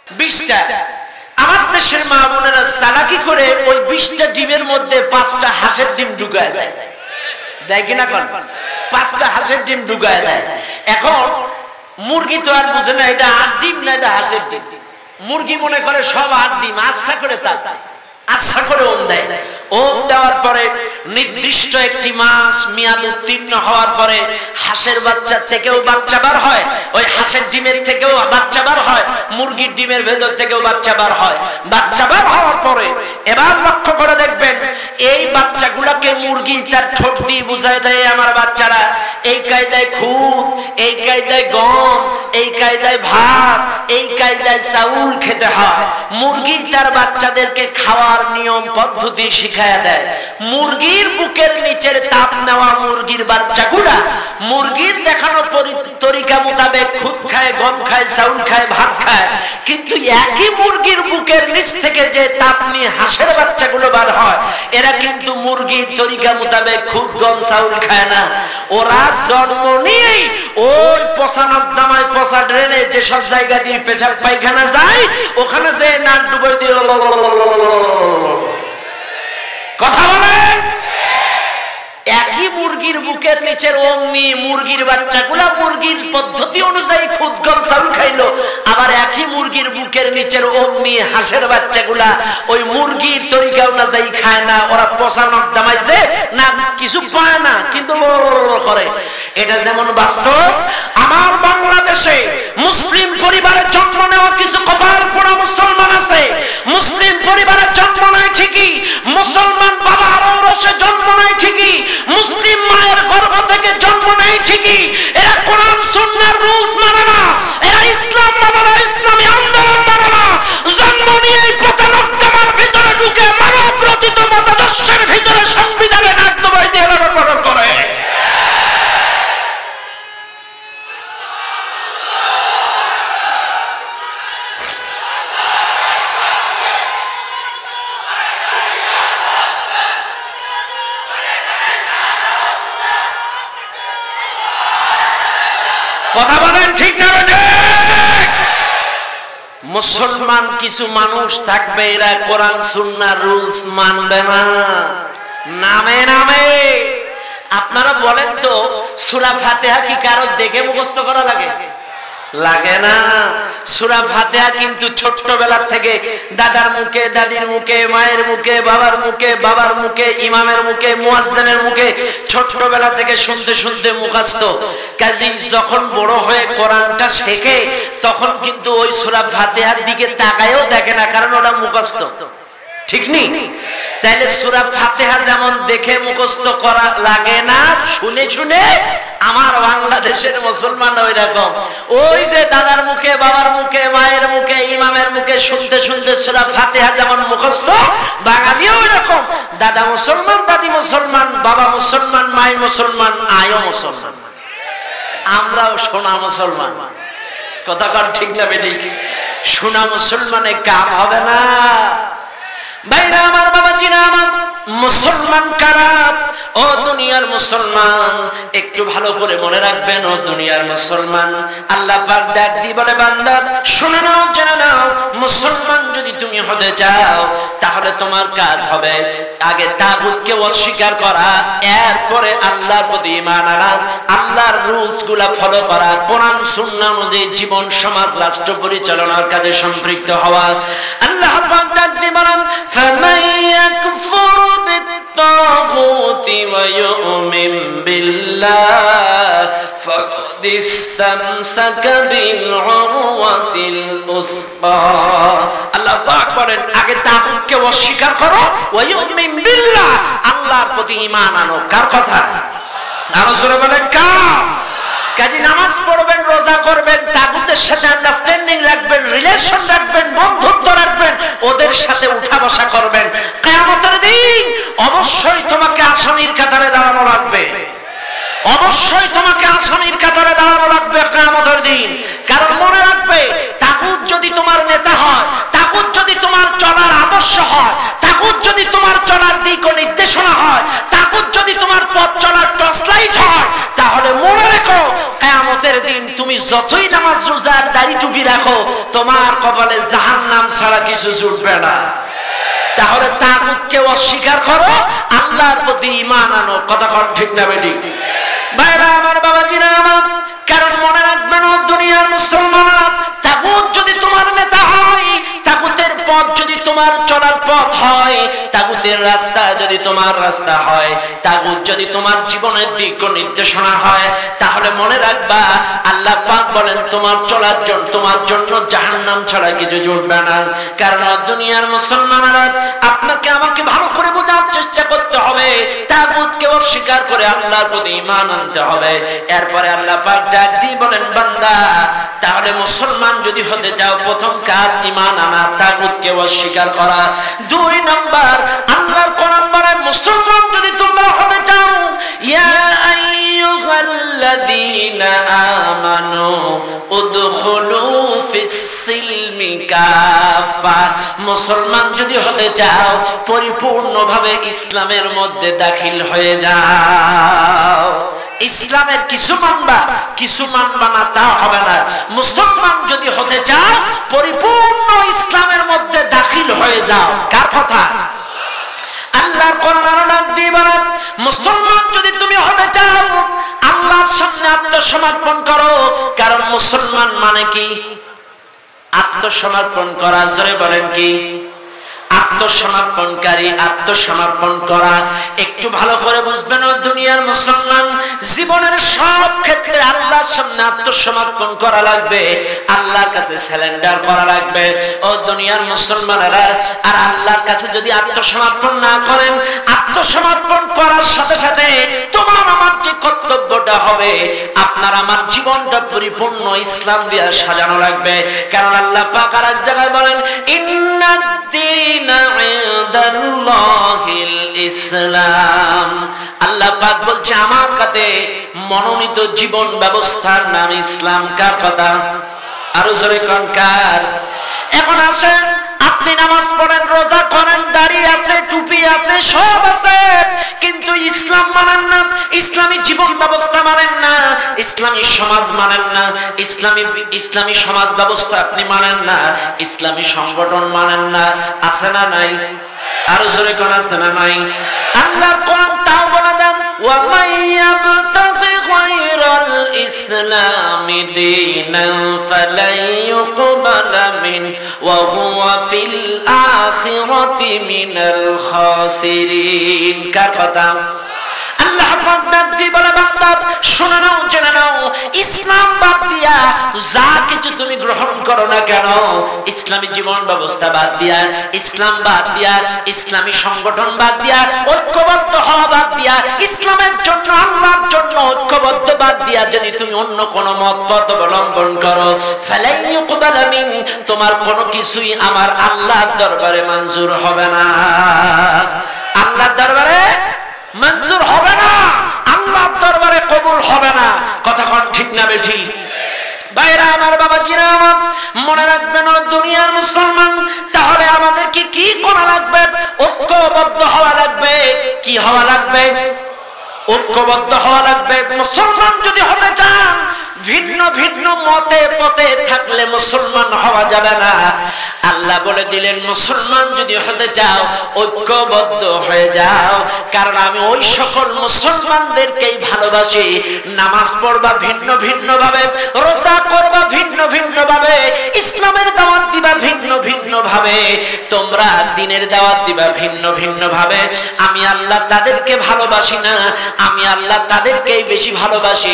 Speaker 2: 20টা। আমার দেশের মা বোনেরা চালাকি করে ওই 20টা ডিমের মধ্যে 5টা হাঁসের ডিম ঢুকায় দেয়, দেয় কিনা কোন? 5টা হাঁসের ডিম ঢুকায় দেয়। এখন মুরগি তো আর বুঝে না এটা 8 ডিম না এটা হাঁসের ডিম। মুরগি মনে করে সব 8 ডিম, আচ্ছা করে তাকায়, আচ্ছা করে ওম দেয়। ওম দেওয়ার পরে নির্দিষ্ট একটি মাস মেয়াদ উত্তীর্ণ হওয়ার পরে হাঁসের বাচ্চা থেকেও বাচ্চা বার হয়, ওই হাঁসের ডিমের থেকেও বাচ্চা বার হয়, মুরগির ডিমের ভেতর থেকেও বাচ্চা বার হয়। বাচ্চা বার হওয়ার পরে এবার লক্ষ্য করে দেখবেন এই বাচ্চাগুলোকে মুরগি তার ঠোঁট দিয়ে বুঝায় দেয় আমার বাচ্চারা এই কায়দায় খুদ, এই কায়দায় গম, এই কায়দায় ভাত, এই কায়দায় চাউল খেতে হয়। মুরগি তার বাচ্চাদেরকে খাওয়ার নিয়ম পদ্ধতি শিখায়া দেয়। মুরগির বুকের নিচের তাপ নেওয়া মুরগির বাচ্চাগুলা মুরগির দেখানো তরিকা মোতাবেক খুদ খায়, গম খায়, চাউল খায়, ভাত খায়, কিন্তু একই মুরগির বুকের নিচ থেকে যে তাপ নিয়ে হাঁসের বাচ্চাগুলো বার হয় এরা কিন্তু মুরগির তরিকা মোতাবেক খুদ, গম, চাউল খায় না। ওরা জন্ম নিয়েই ওই পচা নর্দমায়, পচা ড্রেনে যেসব জায়গা দিয়ে পেশাব পায়খানা যায় ওখানে যে নাক ডুবে দিয়ে কথা বলেন। একই মুরগির বুকের নিচের অগ্নি মুরগির বাচ্চাগুলা মুরগির পদ্ধতি অনুযায়ী খুদ, গম, চাউল খাইলো, আবার একই মুরগির বুকের নিচের অগ্নি হাঁসের বাচ্চাগুলা ওই মুরগির তরিকা অনুযায়ী খায় না। ওরা পচা নর্দমাইছে না, কিছু পায় না, কিন্তু করে। এটা যেমন বাস্তব আমার বাংলাদেশে মুসলিম পরিবারে জন্ম নেওয়া কিছু কপাল পোড়া মুসলমান আছে। মুসলিম পরিবারে জন্ম নেয় ঠিকই, মুসলমান বাবার ঔরসে জন্ম নেয় ঠিকই, মুসলিম মায়ের গর্ভ থেকে জন্ম নেয় ঠিকই, এরা কোরআন সুন্নাহর রুলস মানে না, এরা ইসলাম মানে না, ইসলামী আন্দোলন মানে না। জন্ম নিয়েই প্রতারণার ভিতরে ঢুকে মানব রচিত মতাদর্শের ভিতরে সংবিধানে নাক দবাই দিয়ে লড়াই করে। কথা বলেন ঠিক না? মুসলমান কিছু মানুষ থাকবে এরা কোরআন সুন্নাহর রুলস মানবে না, নামে নামে। আপনারা বলেন তো সূরা ফাতিহা কি কারো দেখে মুখস্থ করা লাগে? লাগে না। সূরা ফাতিহা কিন্তু ছোট্টবেলা থেকে দাদার মুখে, দাদির মুখে, মায়ের মুখে, বাবার মুখে, বাবার মুখে, ইমামের মুখে, মুয়াজ্জিনের মুখে ছোট্টবেলা থেকে শুনতে শুনতে মুখস্থ। কাজী যখন বড় হয়ে কোরআনটা শেখে তখন কিন্তু ওই সূরা ফাতিহার দিকে তাকায়ও দেখে না, কারণ ওটা মুখস্থ। ঠিক নেই? তাইলে সূরা ফাতিহা যেমন দেখে মুখস্থ করা লাগে না, শুনে শুনে আমার বাংলাদেশের মুসলমান ওই রকম ওই যে দাদার মুখে, বাবার মুখে, মায়ের মুখে, ইমামের মুখে শুনতে শুনতে সূরা ফাতিহা যেমন মুখস্থ, বাঙালিও ওই রকম। দাদা মুসলমান, দাদি মুসলমান, বাবা মুসলমান, মাই মুসলমান, আয়ও মুসলমান, আমরাও সোনা মুসলমান। কথা কর ঠিক না বেঠিক? সোনা মুসলমানে কাম হবে না। ভাইরা আমার, বাবাজিরা আমার, মুসলমান কারা? ও দুনিয়ার মুসলমান, একটু ভালো করে মনে রাখবেন। ও দুনিয়ার মুসলমান, আল্লাহ পাক ডাক দিয়ে বলে বান্দা শুনে নাও, জেনে নাও, মুসলমান যদি তুমি হতে চাও তাহলে তোমার কাজ হবে আগে তাগুতকে অস্বীকার করা, এরপরে আল্লাহর প্রতি ঈমান আনা, আল্লাহর রুলস গুলা ফলো করা, কোরআন সুন্নাহ অনুযায়ী জীবন, সমাজ, রাষ্ট্র পরিচালনার কাজে সম্পৃক্ত হওয়া। আল্লাহ পাক ডাক দিয়ে বলেন ফামান ইয়াকফুর বিত-তাগুতি ওয়া ইউমিন বিল্লাহ ফাকাদ ইসতামসাকা বিল উরওয়াতিল উসকা। আল্লাহ পাক বলেন আগে তাগুতকে অস্বীকার করো, ওয়া ইউমিন বিল্লাহ, আল্লাহর প্রতি ঈমান আনো। কার কথা? আরো জোরে বলেন কার? কাজী নামাজ পড়বেন, রোজা করবেন, তাগুতের সাথে আন্ডারস্ট্যান্ডিং রাখবেন, রিলেশন রাখবেন, বন্ধুত্ব রাখবেন, ওদের সাথে উঠা বসা করবেন। কিয়ামতের দিন অবশ্যই তোমাকে আসামির কাতারে দাঁড়ানো লাগবে, অবশ্যই তোমাকে আসামির কাতারে দাঁড়ানো লাগবে কিয়ামতের দিন। কারণ মনে রাখবে তাগুত যদি তোমার নেতা হয়, তাগুত যদি তোমার চলার আদর্শ হয়, তাগুত যদি তোমার চলার দিক ও নির্দেশনা হয়, তাগুত যদি তোমার
Speaker 1: তোমার পথ চলার টর্চলাইট হয়, তাহলে মনে রেখো কিয়ামতের দিন তুমি যতই নামাজ রোজা আর দাড়ি টুপি রাখো, তোমার কপালে জাহান্নাম ছাড়া কিছু জুটবে না। তাহলে তাগুতকে অস্বীকার করো, আল্লাহর প্রতি ঈমান আনো। কথা কোন ঠিক না বেঠিক? ভাইরা আমার, বাবাজিরা আমার, কারণ মনে রাখবেন ও দুনিয়ার মুসলমানরা, তাগুত যদি তোমার নেতা হয়, তাগুতের পথ যদি তোমার চলার পথ হয়, তাগুতের রাস্তা যদি তোমার রাস্তা হয়, তাগুত যদি তোমার জীবনের দিক নির্দেশনা হয়, তাহলে মনে রাখবা আল্লাহ পাক বলেন তোমার চলার জন্য, তোমার জন্য জাহান্নাম ছাড়া কিছু জুটবে না। কারণ দুনিয়ার মুসলমানরা, আপনাকে আমাকে ভালো করে বোঝার চেষ্টা করতে হবে, তাগুতকে অস্বীকার করে আল্লাহর প্রতি ঈমান আনতে হবে। এরপরে আল্লাহ পাক ডাক দিয়ে বলেন, বান্দা তাহলে মুসলমান যদি হতে চাও, প্রথম কাজ ঈমান আনা, তাগুতকে অস্বীকার করা। 2 নাম্বার, আল্লাহর কোরআন বলে মুসলমান যদি তোমরা হতে চাও, ইয়া আইয়ুহাল্লাযীনা আমানু উদখুলু ফিস-সিলমি কাফা। মুসলমান যদি হতে চাও, পরিপূর্ণভাবে ইসলামের মধ্যে দাখিল হয়ে যাও। ইসলামের কিছু মানবা না, তা হবে না। মুসলমান যদি হতে চাও, পরিপূর্ণ ইসলামের মধ্যে দাখিল হয়ে যাও। কার কথা? আল্লাহর কোরআন নাম দিয়ে বলেন, মুসলমান যদি তুমি হতে চাও, আল্লাহর সামনে আত্মসমর্পণ করো। কারণ মুসলমান মানে কি? আত্মসমর্পণ করা। জোরে বলেন কি? আত্মসমর্পণকারী, আত্মসমর্পণ করা। একটু ভালো করে বুঝবেন ও দুনিয়ার মুসলমান, জীবনের সব ক্ষেত্রে আল্লাহর সামনে আত্মসমর্পণ করা লাগবে, আল্লাহর কাছে সারেন্ডার করা লাগবে। ও দুনিয়ার মুসলমানেরা, আর আল্লাহর কাছে যদি আত্মসমর্পণ না করেন, আত্মসমর্পণ করার সাথে সাথে তোমার আমার যে কর্তব্যটা হবে, আপনার আমার জীবনটা পরিপূর্ণ ইসলাম দিয়ে সাজানো লাগবে। কারণ আল্লাহ পাক আর এক জায়গায় বলেন, ইসলাম। আল্লাহ পাক বলছে আমার কাছে মনোনীত জীবন ব্যবস্থার নাম ইসলাম। কার কথা? আরো জোরে কোন কার? এখন আসেন, আপনি নামাজ পড়েন, রোজা করেন, দাড়ি আছে, টুপি আছে, সব আছে, কিন্তু ইসলাম মানেন না, ইসলামী জীবন ব্যবস্থা মানেন না, ইসলামী সমাজ মানেন না, ইসলামী সমাজ ব্যবস্থা আপনি মানেন না, ইসলামী সংগঠন মানেন না। আছে না নাই? আরো জোরে কোন আছে না নাই? আল্লাহর কোরআন তাও বলে দেন, ওয়া মাইয়াবতাগি গায়রাল ইসলামি দীনান ফালাই ইউকবালা মিন ওয়া হুয়া ফিল আখিরাতি মিনাল খাসিরিন। কার কথা? আল্লাহ পাক ডাক দিয়ে বলে, বান্দা শুনে নাও, জেনে নাও, ইসলাম বাদ দিয়া যা কিছু তুমি গ্রহণ করো না কেন, ইসলামী জীবন ব্যবস্থা বাদ দিয়া, ইসলাম বাদ দিয়া, ইসলামী সংগঠন বাদ দিয়া, ঐক্যবদ্ধ হওয়া বাদ দিয়া, ইসলামের জন্য, আল্লাহর জন্য ঐক্যবদ্ধ বাদ দিয়া যদি তুমি অন্য কোনো মত পথ অবলম্বন করো, ফালাই ইউকবালা মিন, তোমার কোনো কিছুই আমার আল্লাহর দরবারে মঞ্জুর হবে না। আল্লাহর দরবারে মঞ্জুর হবে না, আল্লাহর দরবারে কবুল হবে না। কথা কোন ঠিক না বেঠিক? ভাইরা আমার, বাবাজিরা আমার, মনে রাখবেন ও দুনিয়ার মুসলমান, তাহলে আমাদেরকে কি করা লাগবে? ঐক্যবদ্ধ হওয়া লাগবে। কি হওয়া লাগবে? ঐক্যবদ্ধ হওয়া লাগবে। মুসলমান যদি হতে চান, ভিন্ন ভিন্ন মতে পথে থাকলে মুসলমান হওয়া যাবে না। আল্লাহ বলে দিলেন, মুসলমান যদি হতে চাও, ঐক্যবদ্ধ হয়ে যাও। কারণ আমি ওই সকল মুসলমানদেরকেই ভালোবাসি। নামাজ পড়বা ভিন্ন ভিন্ন ভাবে, রোজা করবা ভিন্ন ভিন্ন ভাবে, ইসলামের দাওয়াত দিবা ভিন্ন ভিন্ন ভাবে, তোমরা দ্বীনের দাওয়াত দিবা ভিন্ন ভিন্ন ভাবে। আমি আল্লাহ তাদেরকে ভালোবাসি না, আমি আল্লাহ তাদেরকেই বেশি ভালোবাসি।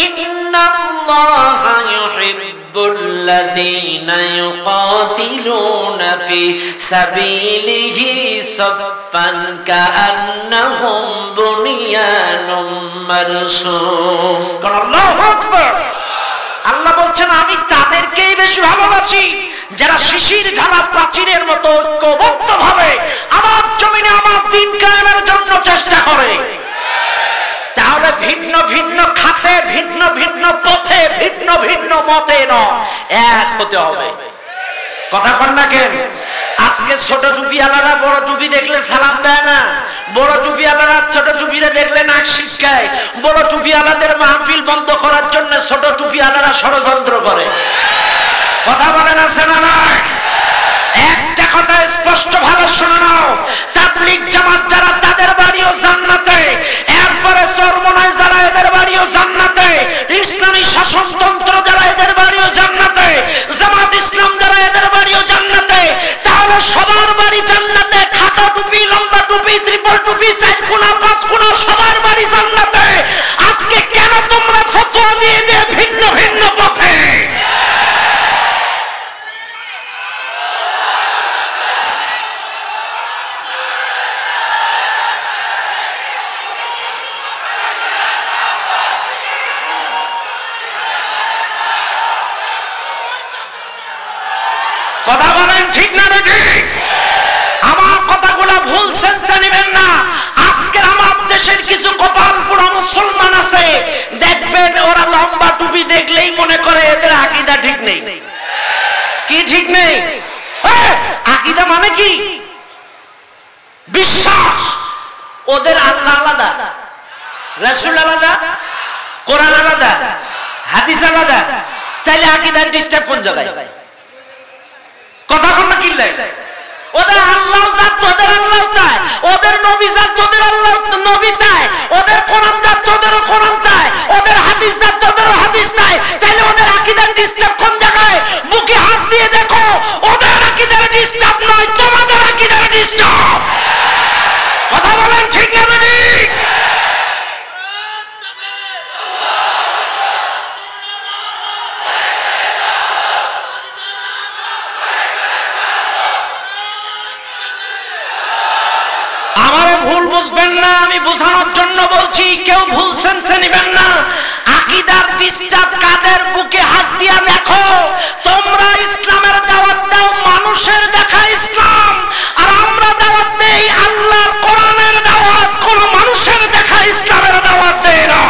Speaker 1: ইন্নাল্লাহা ইউহিব্বুল্লাযীনা ইউকাতিলুনা ফি সাবিলিহি সাফফান কাআন্নাহুম বুনিয়ানুম মারসুস। আল্লাহু আকবার। আল্লাহ বলছেন, আমি তাদেরকেই বেশি ভালোবাসি যারা শিশির ঝালা প্রাচীরের মতো ঐক্যবদ্ধভাবে আমার জমিনে আমার দ্বীন কায়েমের জন্য চেষ্টা করে। তাহলে ভিন্ন ভিন্ন খাতে, ভিন্ন ভিন্ন পথে, ভিন্ন ভিন্ন মতে নয়, এক হতে হবে। কথা কন না কেন? আজকে ছোট টুপিওয়ালারা বড় টুপি দেখলে সালাম দেয় না, বড় টুপিওয়ালারা ছোট টুপিরে দেখলে নাক শিটকায়। বড় টুপিওয়ালাদের মাহফিল বন্ধ করার জন্য ছোট টুপিওয়ালারা ষড়যন্ত্র করে। কথা বলেন আছে না নয়? একটা কথা স্পষ্ট ভাবে শুনে নাও, তাবলীগ জামাত যারা তাদের বাড়িও জান্নাতে, এরপরে চরমনায় যারা এদের বাড়িও জান্নাতে, ইসলামী শাসনতন্ত্র যারা এদের বাড়িও জান্নাতে, জামাত ইসলাম যারা এদের বাড়িও জান্নাতে, তাহলে সবার বাড়ি জান্নাতে। খাটো টুপি, লম্বা টুপি, ত্রিপল টুপি, 4 কোনা 5 কোনা সবার বাড়ি জান্নাতে। আজকে কেন তোমরা ফতোয়া দিয়ে দিয়ে ভিন্ন ভিন্ন পথে? কথা বলেন ঠিক না ঠিক? আমার কথাগুলো ভুল সেন্সে নেবেন না। আজকের আমার দেশের কিছু কপাল পোড়া মুসলমান আছে, দেখবেন ওরা লম্বা টুপি দেখলেই মনে করে এদের আকীদা ঠিক নেই। কি ঠিক নেই? আকীদা মানে কি? বিশ্বাস। ওদের আল্লাহ আলাদা, রাসূল আলাদা, কোরআন আলাদা, হাদিস আলাদা। তাইলে আকীদার ডিস্টার্ব কোন জায়গায়? কথা কোন না কিল্লাই? ওদের আল্লাহ জাত, তোদের আল্লাহ তাই। ওদের নবী জাত, তোদের আল্লাহ নবী তাই। ওদের কোরআন জাত, তোদেরও কোরআন তাই। ওদের হাদিস জাত, তোদেরও হাদিস তাই। তাইলে ওদের আকীদার ডিস্টার্ব কোন জায়গায়? বুকে হাত দিয়ে দেখো, ওদের আকীদার ডিস্টার্ব নয়, তোমাদের আকীদার ডিস্টার্ব। কথা বলেন ঠিক না ঠিক? আমারে ভুল বুঝবেন না, আমি বোঝানোর জন্য বলছি, কেউ ভুল সেন্সে নেবেন না। আকীদার ডিস্টার্ব কাদের? বুকে হাত দিয়া দেখো। তোমরা ইসলামের দাওয়াত দাও, মানুষের দেখা ইসলাম, আর আমরা দাওয়াত দেই আল্লাহর কোরআনের দাওয়াত, কোন মানুষের দেখা ইসলামের দাওয়াত দেই না।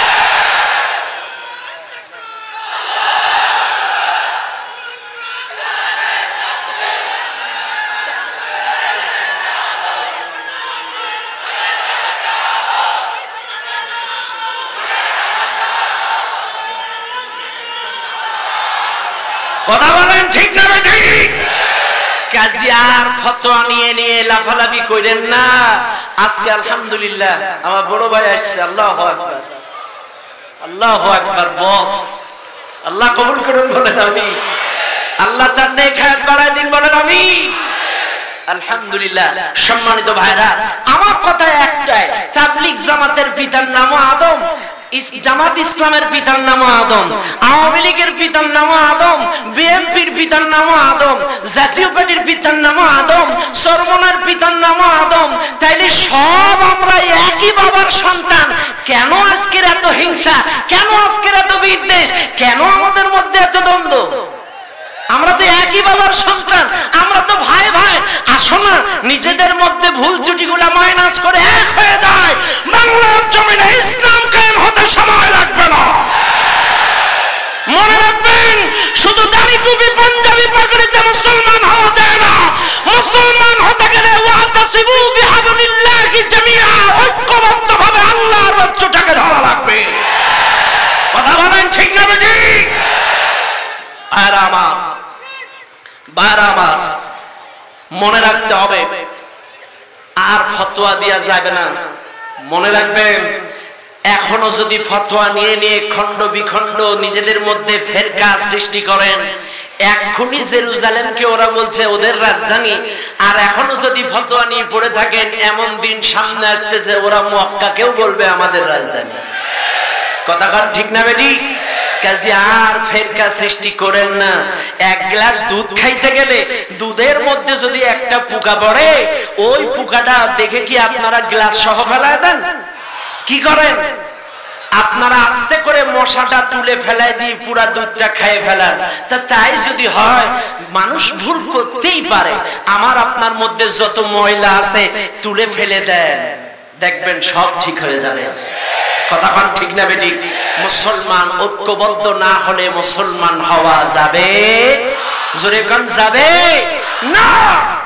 Speaker 1: কথা বলেন ঠিক না ঠিক? কাজী আর ফতোয়া নিয়ে নিয়ে লাফালাফি কইরেন না। আজকে আলহামদুলিল্লাহ আমার বড় ভাই আসছে, আল্লাহু আকবার, আল্লাহু আকবার। বস আল্লাহ কবুল করুন বলেন আমি। আল্লাহ তার নেক হায়াত বাড়ায় দিন বলেন আমি। আলহামদুলিল্লাহ। সম্মানিত ভাইরা, আমার কথা একটাই, তাবলীগ জামাতের পিতার নাম আদম, জামাত ইসলামের পিতার নাম আদম, আওয়ামী লীগের পিতার নাম আদম, বিএনপির পিতার নাম আদম, জাতীয় পার্টির পিতার নাম আদম, চরমনার পিতার নাম আদম। তাইলে সব আমরা একই বাবার সন্তান। কেন আজকের এত হিংসা? কেন আজকের এত বিদ্বেষ? কেন আমাদের মধ্যে এত দ্বন্দ্ব? আমরা তো একই বাবার সন্তান, আমরা তো ভাই ভাই। আসো না, নিজেদের মধ্যে ভুল ত্রুটিগুলা মাইনাস করে এক হয়ে যায়। বাংলার জমিনে ইসলাম কায়েম হতে সময় লাগবে না। মনে রাখবেন, শুধু দাড়ি টুপি পাঞ্জাবি পাগড়িতে মুসলমান হওয়া যায় না। মুসলমান হতে গেলে ওয়াতাসিবু বিহাবলিল্লাহি জামিআ, ঐক্যবদ্ধভাবে আল্লাহর রজ্জুটাকে ধরা লাগবে। কথা বলেন ঠিক না ঠিক? আর আমার মনে রাখতে হবে, আর ফতোয়া দেয়া যাবে না। মনে রাখবেন, এখনো যদি ফতোয়া নিয়ে নিয়ে খণ্ড বিখণ্ড নিজেদের মধ্যে ফেরকা সৃষ্টি করেন, এক্ষুনি জেরুজালেমকে ওরা বলছে ওদের রাজধানী, আর এখনো যদি ফতোয়া নিয়ে পড়ে থাকেন, এমন দিন সামনে আসতেছে ওরা মক্কাকেও বলবে আমাদের রাজধানী। কথা কন ঠিক না বেটি? কাজে আর ফেরকা সৃষ্টি করেন না। এক গ্লাস দুধ খাইতে গেলে দুধের মধ্যে যদি একটা পোকা পড়ে, ওই পোকাটা দেখে কি আপনারা গ্লাস সহ ফেলায় দেন? কি করেন? আপনারা আস্তে করে মশাটা তুলে ফেলাই দিয়ে পুরা দুধটা খেয়ে ফেলান। তা তাই যদি হয়, মানুষ ভুল করতেই পারে। আমার আপনার মধ্যে যত ময়লা আছে তুলে ফেলে দেন, দেখবেন সব ঠিক হয়ে যাবে। কথা কোন ঠিক না বেটি? মুসলমান ঐক্যবদ্ধ না হলে মুসলমান হওয়া যাবে? জোরে কোন যাবে না?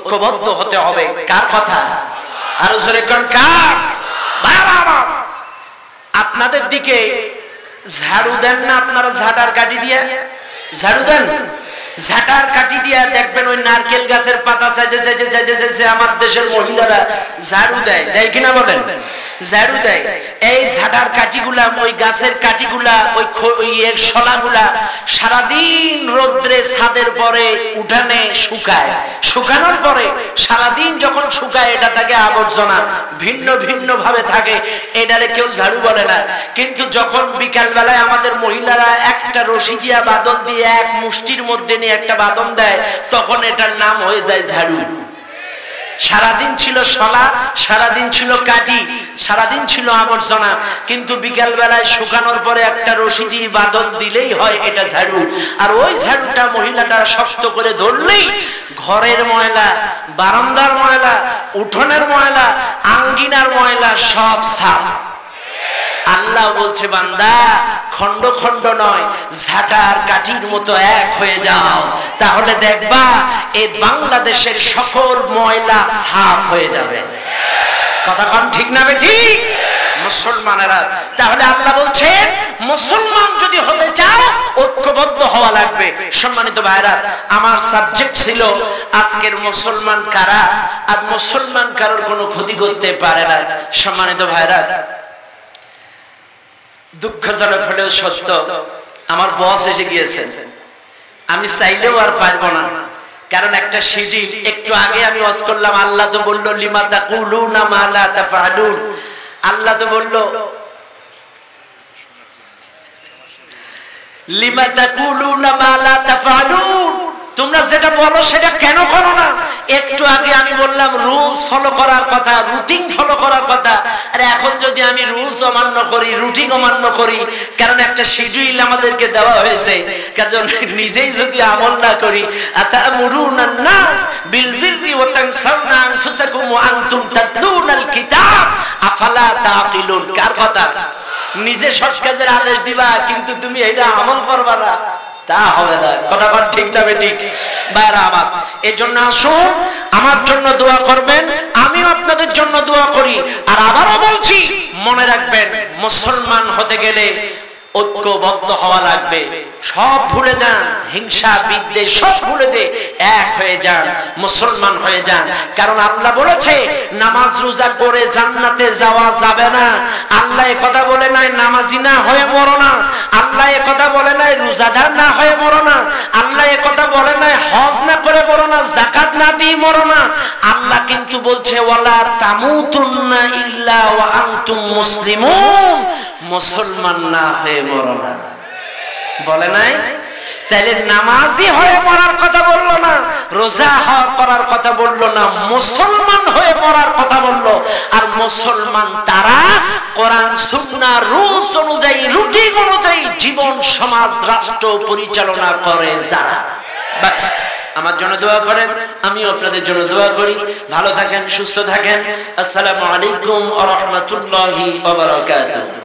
Speaker 2: ঐক্যবদ্ধ হতে হবে। কার কথা? আরো জোরে কোন কার? বাবা আপনাদের দিকে ঝাড়ু দেন না আপনারা? ঝাড়ার কাঠি দিয়ে ঝাড়ু দেন? ঝাঁটার কাঠি দিয়া দেখবেন ওই নারকেল গাছের পাতা চাইছে আমার দেশের মহিলারা ঝাড়ু দেয়, দেয় কিনা বলেন? ঝাড়ু দেয়। এই ঝাঁটার কাঠিগুলা, ওই গাছের কাঠিগুলা, ওই শলাগুলা সারাদিন রোদ্রে ছাদের পরে উঠানে শুকায়। শুকানোর পরে সারাদিন যখন শুকায় এটা থাকে আবর্জনা, ভিন্ন ভিন্ন ভাবে থাকে, এটারে কেউ ঝাড়ু বলে না। কিন্তু যখন বিকাল বেলায় আমাদের মহিলারা একটা রশি দিয়া বাদল দিয়ে এক মুষ্টির মধ্যে নিয়ে একটা বাদন দেয়, তখন এটার নাম হয়ে যায় ঝাড়ু। সারাদিন ছিল শলা, সারাদিন ছিল কাঠি, সারাদিন ছিল আবর্জনা, কিন্তু বিকাল বেলায় শুকানোর পরে একটা রশি দিয়ে বাদল দিলেই হয় এটা ঝাড়ু। আর ওই ঝাড়ুটা মহিলাটা শক্ত করে ধরলেই ঘরের ময়লা, বারান্দার ময়লা, উঠোনের ময়লা, আঙ্গিনার ময়লা সব সাফ। আল্লাহ বলছে বান্দা খন্ড খন্ড নয়, ঝাঁটার কাঠির মতো এক হয়ে যাও, তাহলে দেখবা এই বাংলাদেশের সকল ময়লা সাফ হয়ে যাবে। কথা কোন ঠিক না ঠিক? মুসলমানেরা, তাহলে আল্লাহ বলছেন মুসলমান যদি হতে চাও ঐক্যবদ্ধ হওয়া লাগবে। সম্মানিত ভাইরা, আমার সাবজেক্ট ছিল আজকের মুসলমান কারা আর মুসলমান কারোর কোনো ক্ষতি করতে পারে না। সম্মানিত ভাইরা, দুঃখজনক হলেও সত্য, আমার বস এসে গিয়েছেন, আমি চাইলেও আর পারবো না। কারণ একটা শিডিউল, একটু আগে আমি ওয়াজ করলাম, আল্লাহ তো বললো লিমা তাকুলুনা মা লা তাফআলুন। আল্লাহ তো বললো লিমা তাকুলুনা মা লা তাফআলুন, তোমরা যেটা বলো সেটা কেন করো না? একটু আগে আমি বললাম রুলস ফলো করার কথা, রুটিন ফলো করার কথা। আর এখন যদি আমি রুলস অমান্য করি, রুটিন অমান্য করি, কারণ একটা শিডিউল আমাদেরকে দেওয়া হয়েছে, কারণ নিজেই যদি আমল না করি, আতামুরুনান নাস বিল বিররি ওয়া তানসাউনা আনফুসাকুম ওয়া আনতুম তাতলুনাল কিতাব আফালা তাকিলুন। কার কথা? নিজে সৎ কাজের আদেশ দিবা কিন্তু তুমি এটা আমল করবা না, তা হবে না। কথা বল ঠিক না ঠিক? ভাইরা আমার, এই জন্য আসুন আমার জন্য দোয়া করবেন, আমিও আপনাদের জন্য দোয়া করি। আর আবারও বলছি, মনে রাখবেন মুসলমান হতে গেলে ঐক্যবদ্ধ হওয়া লাগবে। সব ভুলে যান, হিংসা বিদ্বেষ সব ভুলে যে এক হয়ে যান, মুসলমান হয়ে যান। কারণ আল্লাহ বলেছে নামাজ রোজা করে জান্নাতে যাওয়া যাবে না। আল্লাহ এ কথা বলে নাই নামাজি না হয়ে মরো না। আল্লাহ এ কথা বলে নাই রোজাদার না হয়ে মরো না। আল্লাহ এ কথা বলে নাই হজ না করে মরো না, যাকাত না দিয়ে মরো না। আল্লাহ কিন্তু বলছে ওয়ালা তামুতুন্না ইল্লা ওয়া আনতুম মুসলিমুন, মুসলমান না হয়ে মরো না। বলে নাই? তাহলে নামাজি হয়ে মরার কথা বললো না, রোজা করার কথা বললো না, মুসলমান হয়ে মরার কথা বললো। আর মুসলমান তারা কোরআন সুন্নাহ রুলস অনুযায়ী, রুটিন অনুযায়ী জীবন সমাজ রাষ্ট্র পরিচালনা করে যারা। বাস আমার জন্য দোয়া করেন, আমিও আপনাদের জন্য দোয়া করি। ভালো থাকেন, সুস্থ থাকেন। আসসালামু আলাইকুম ওয়া রাহমাতুল্লাহি ওয়া বারাকাতুহু।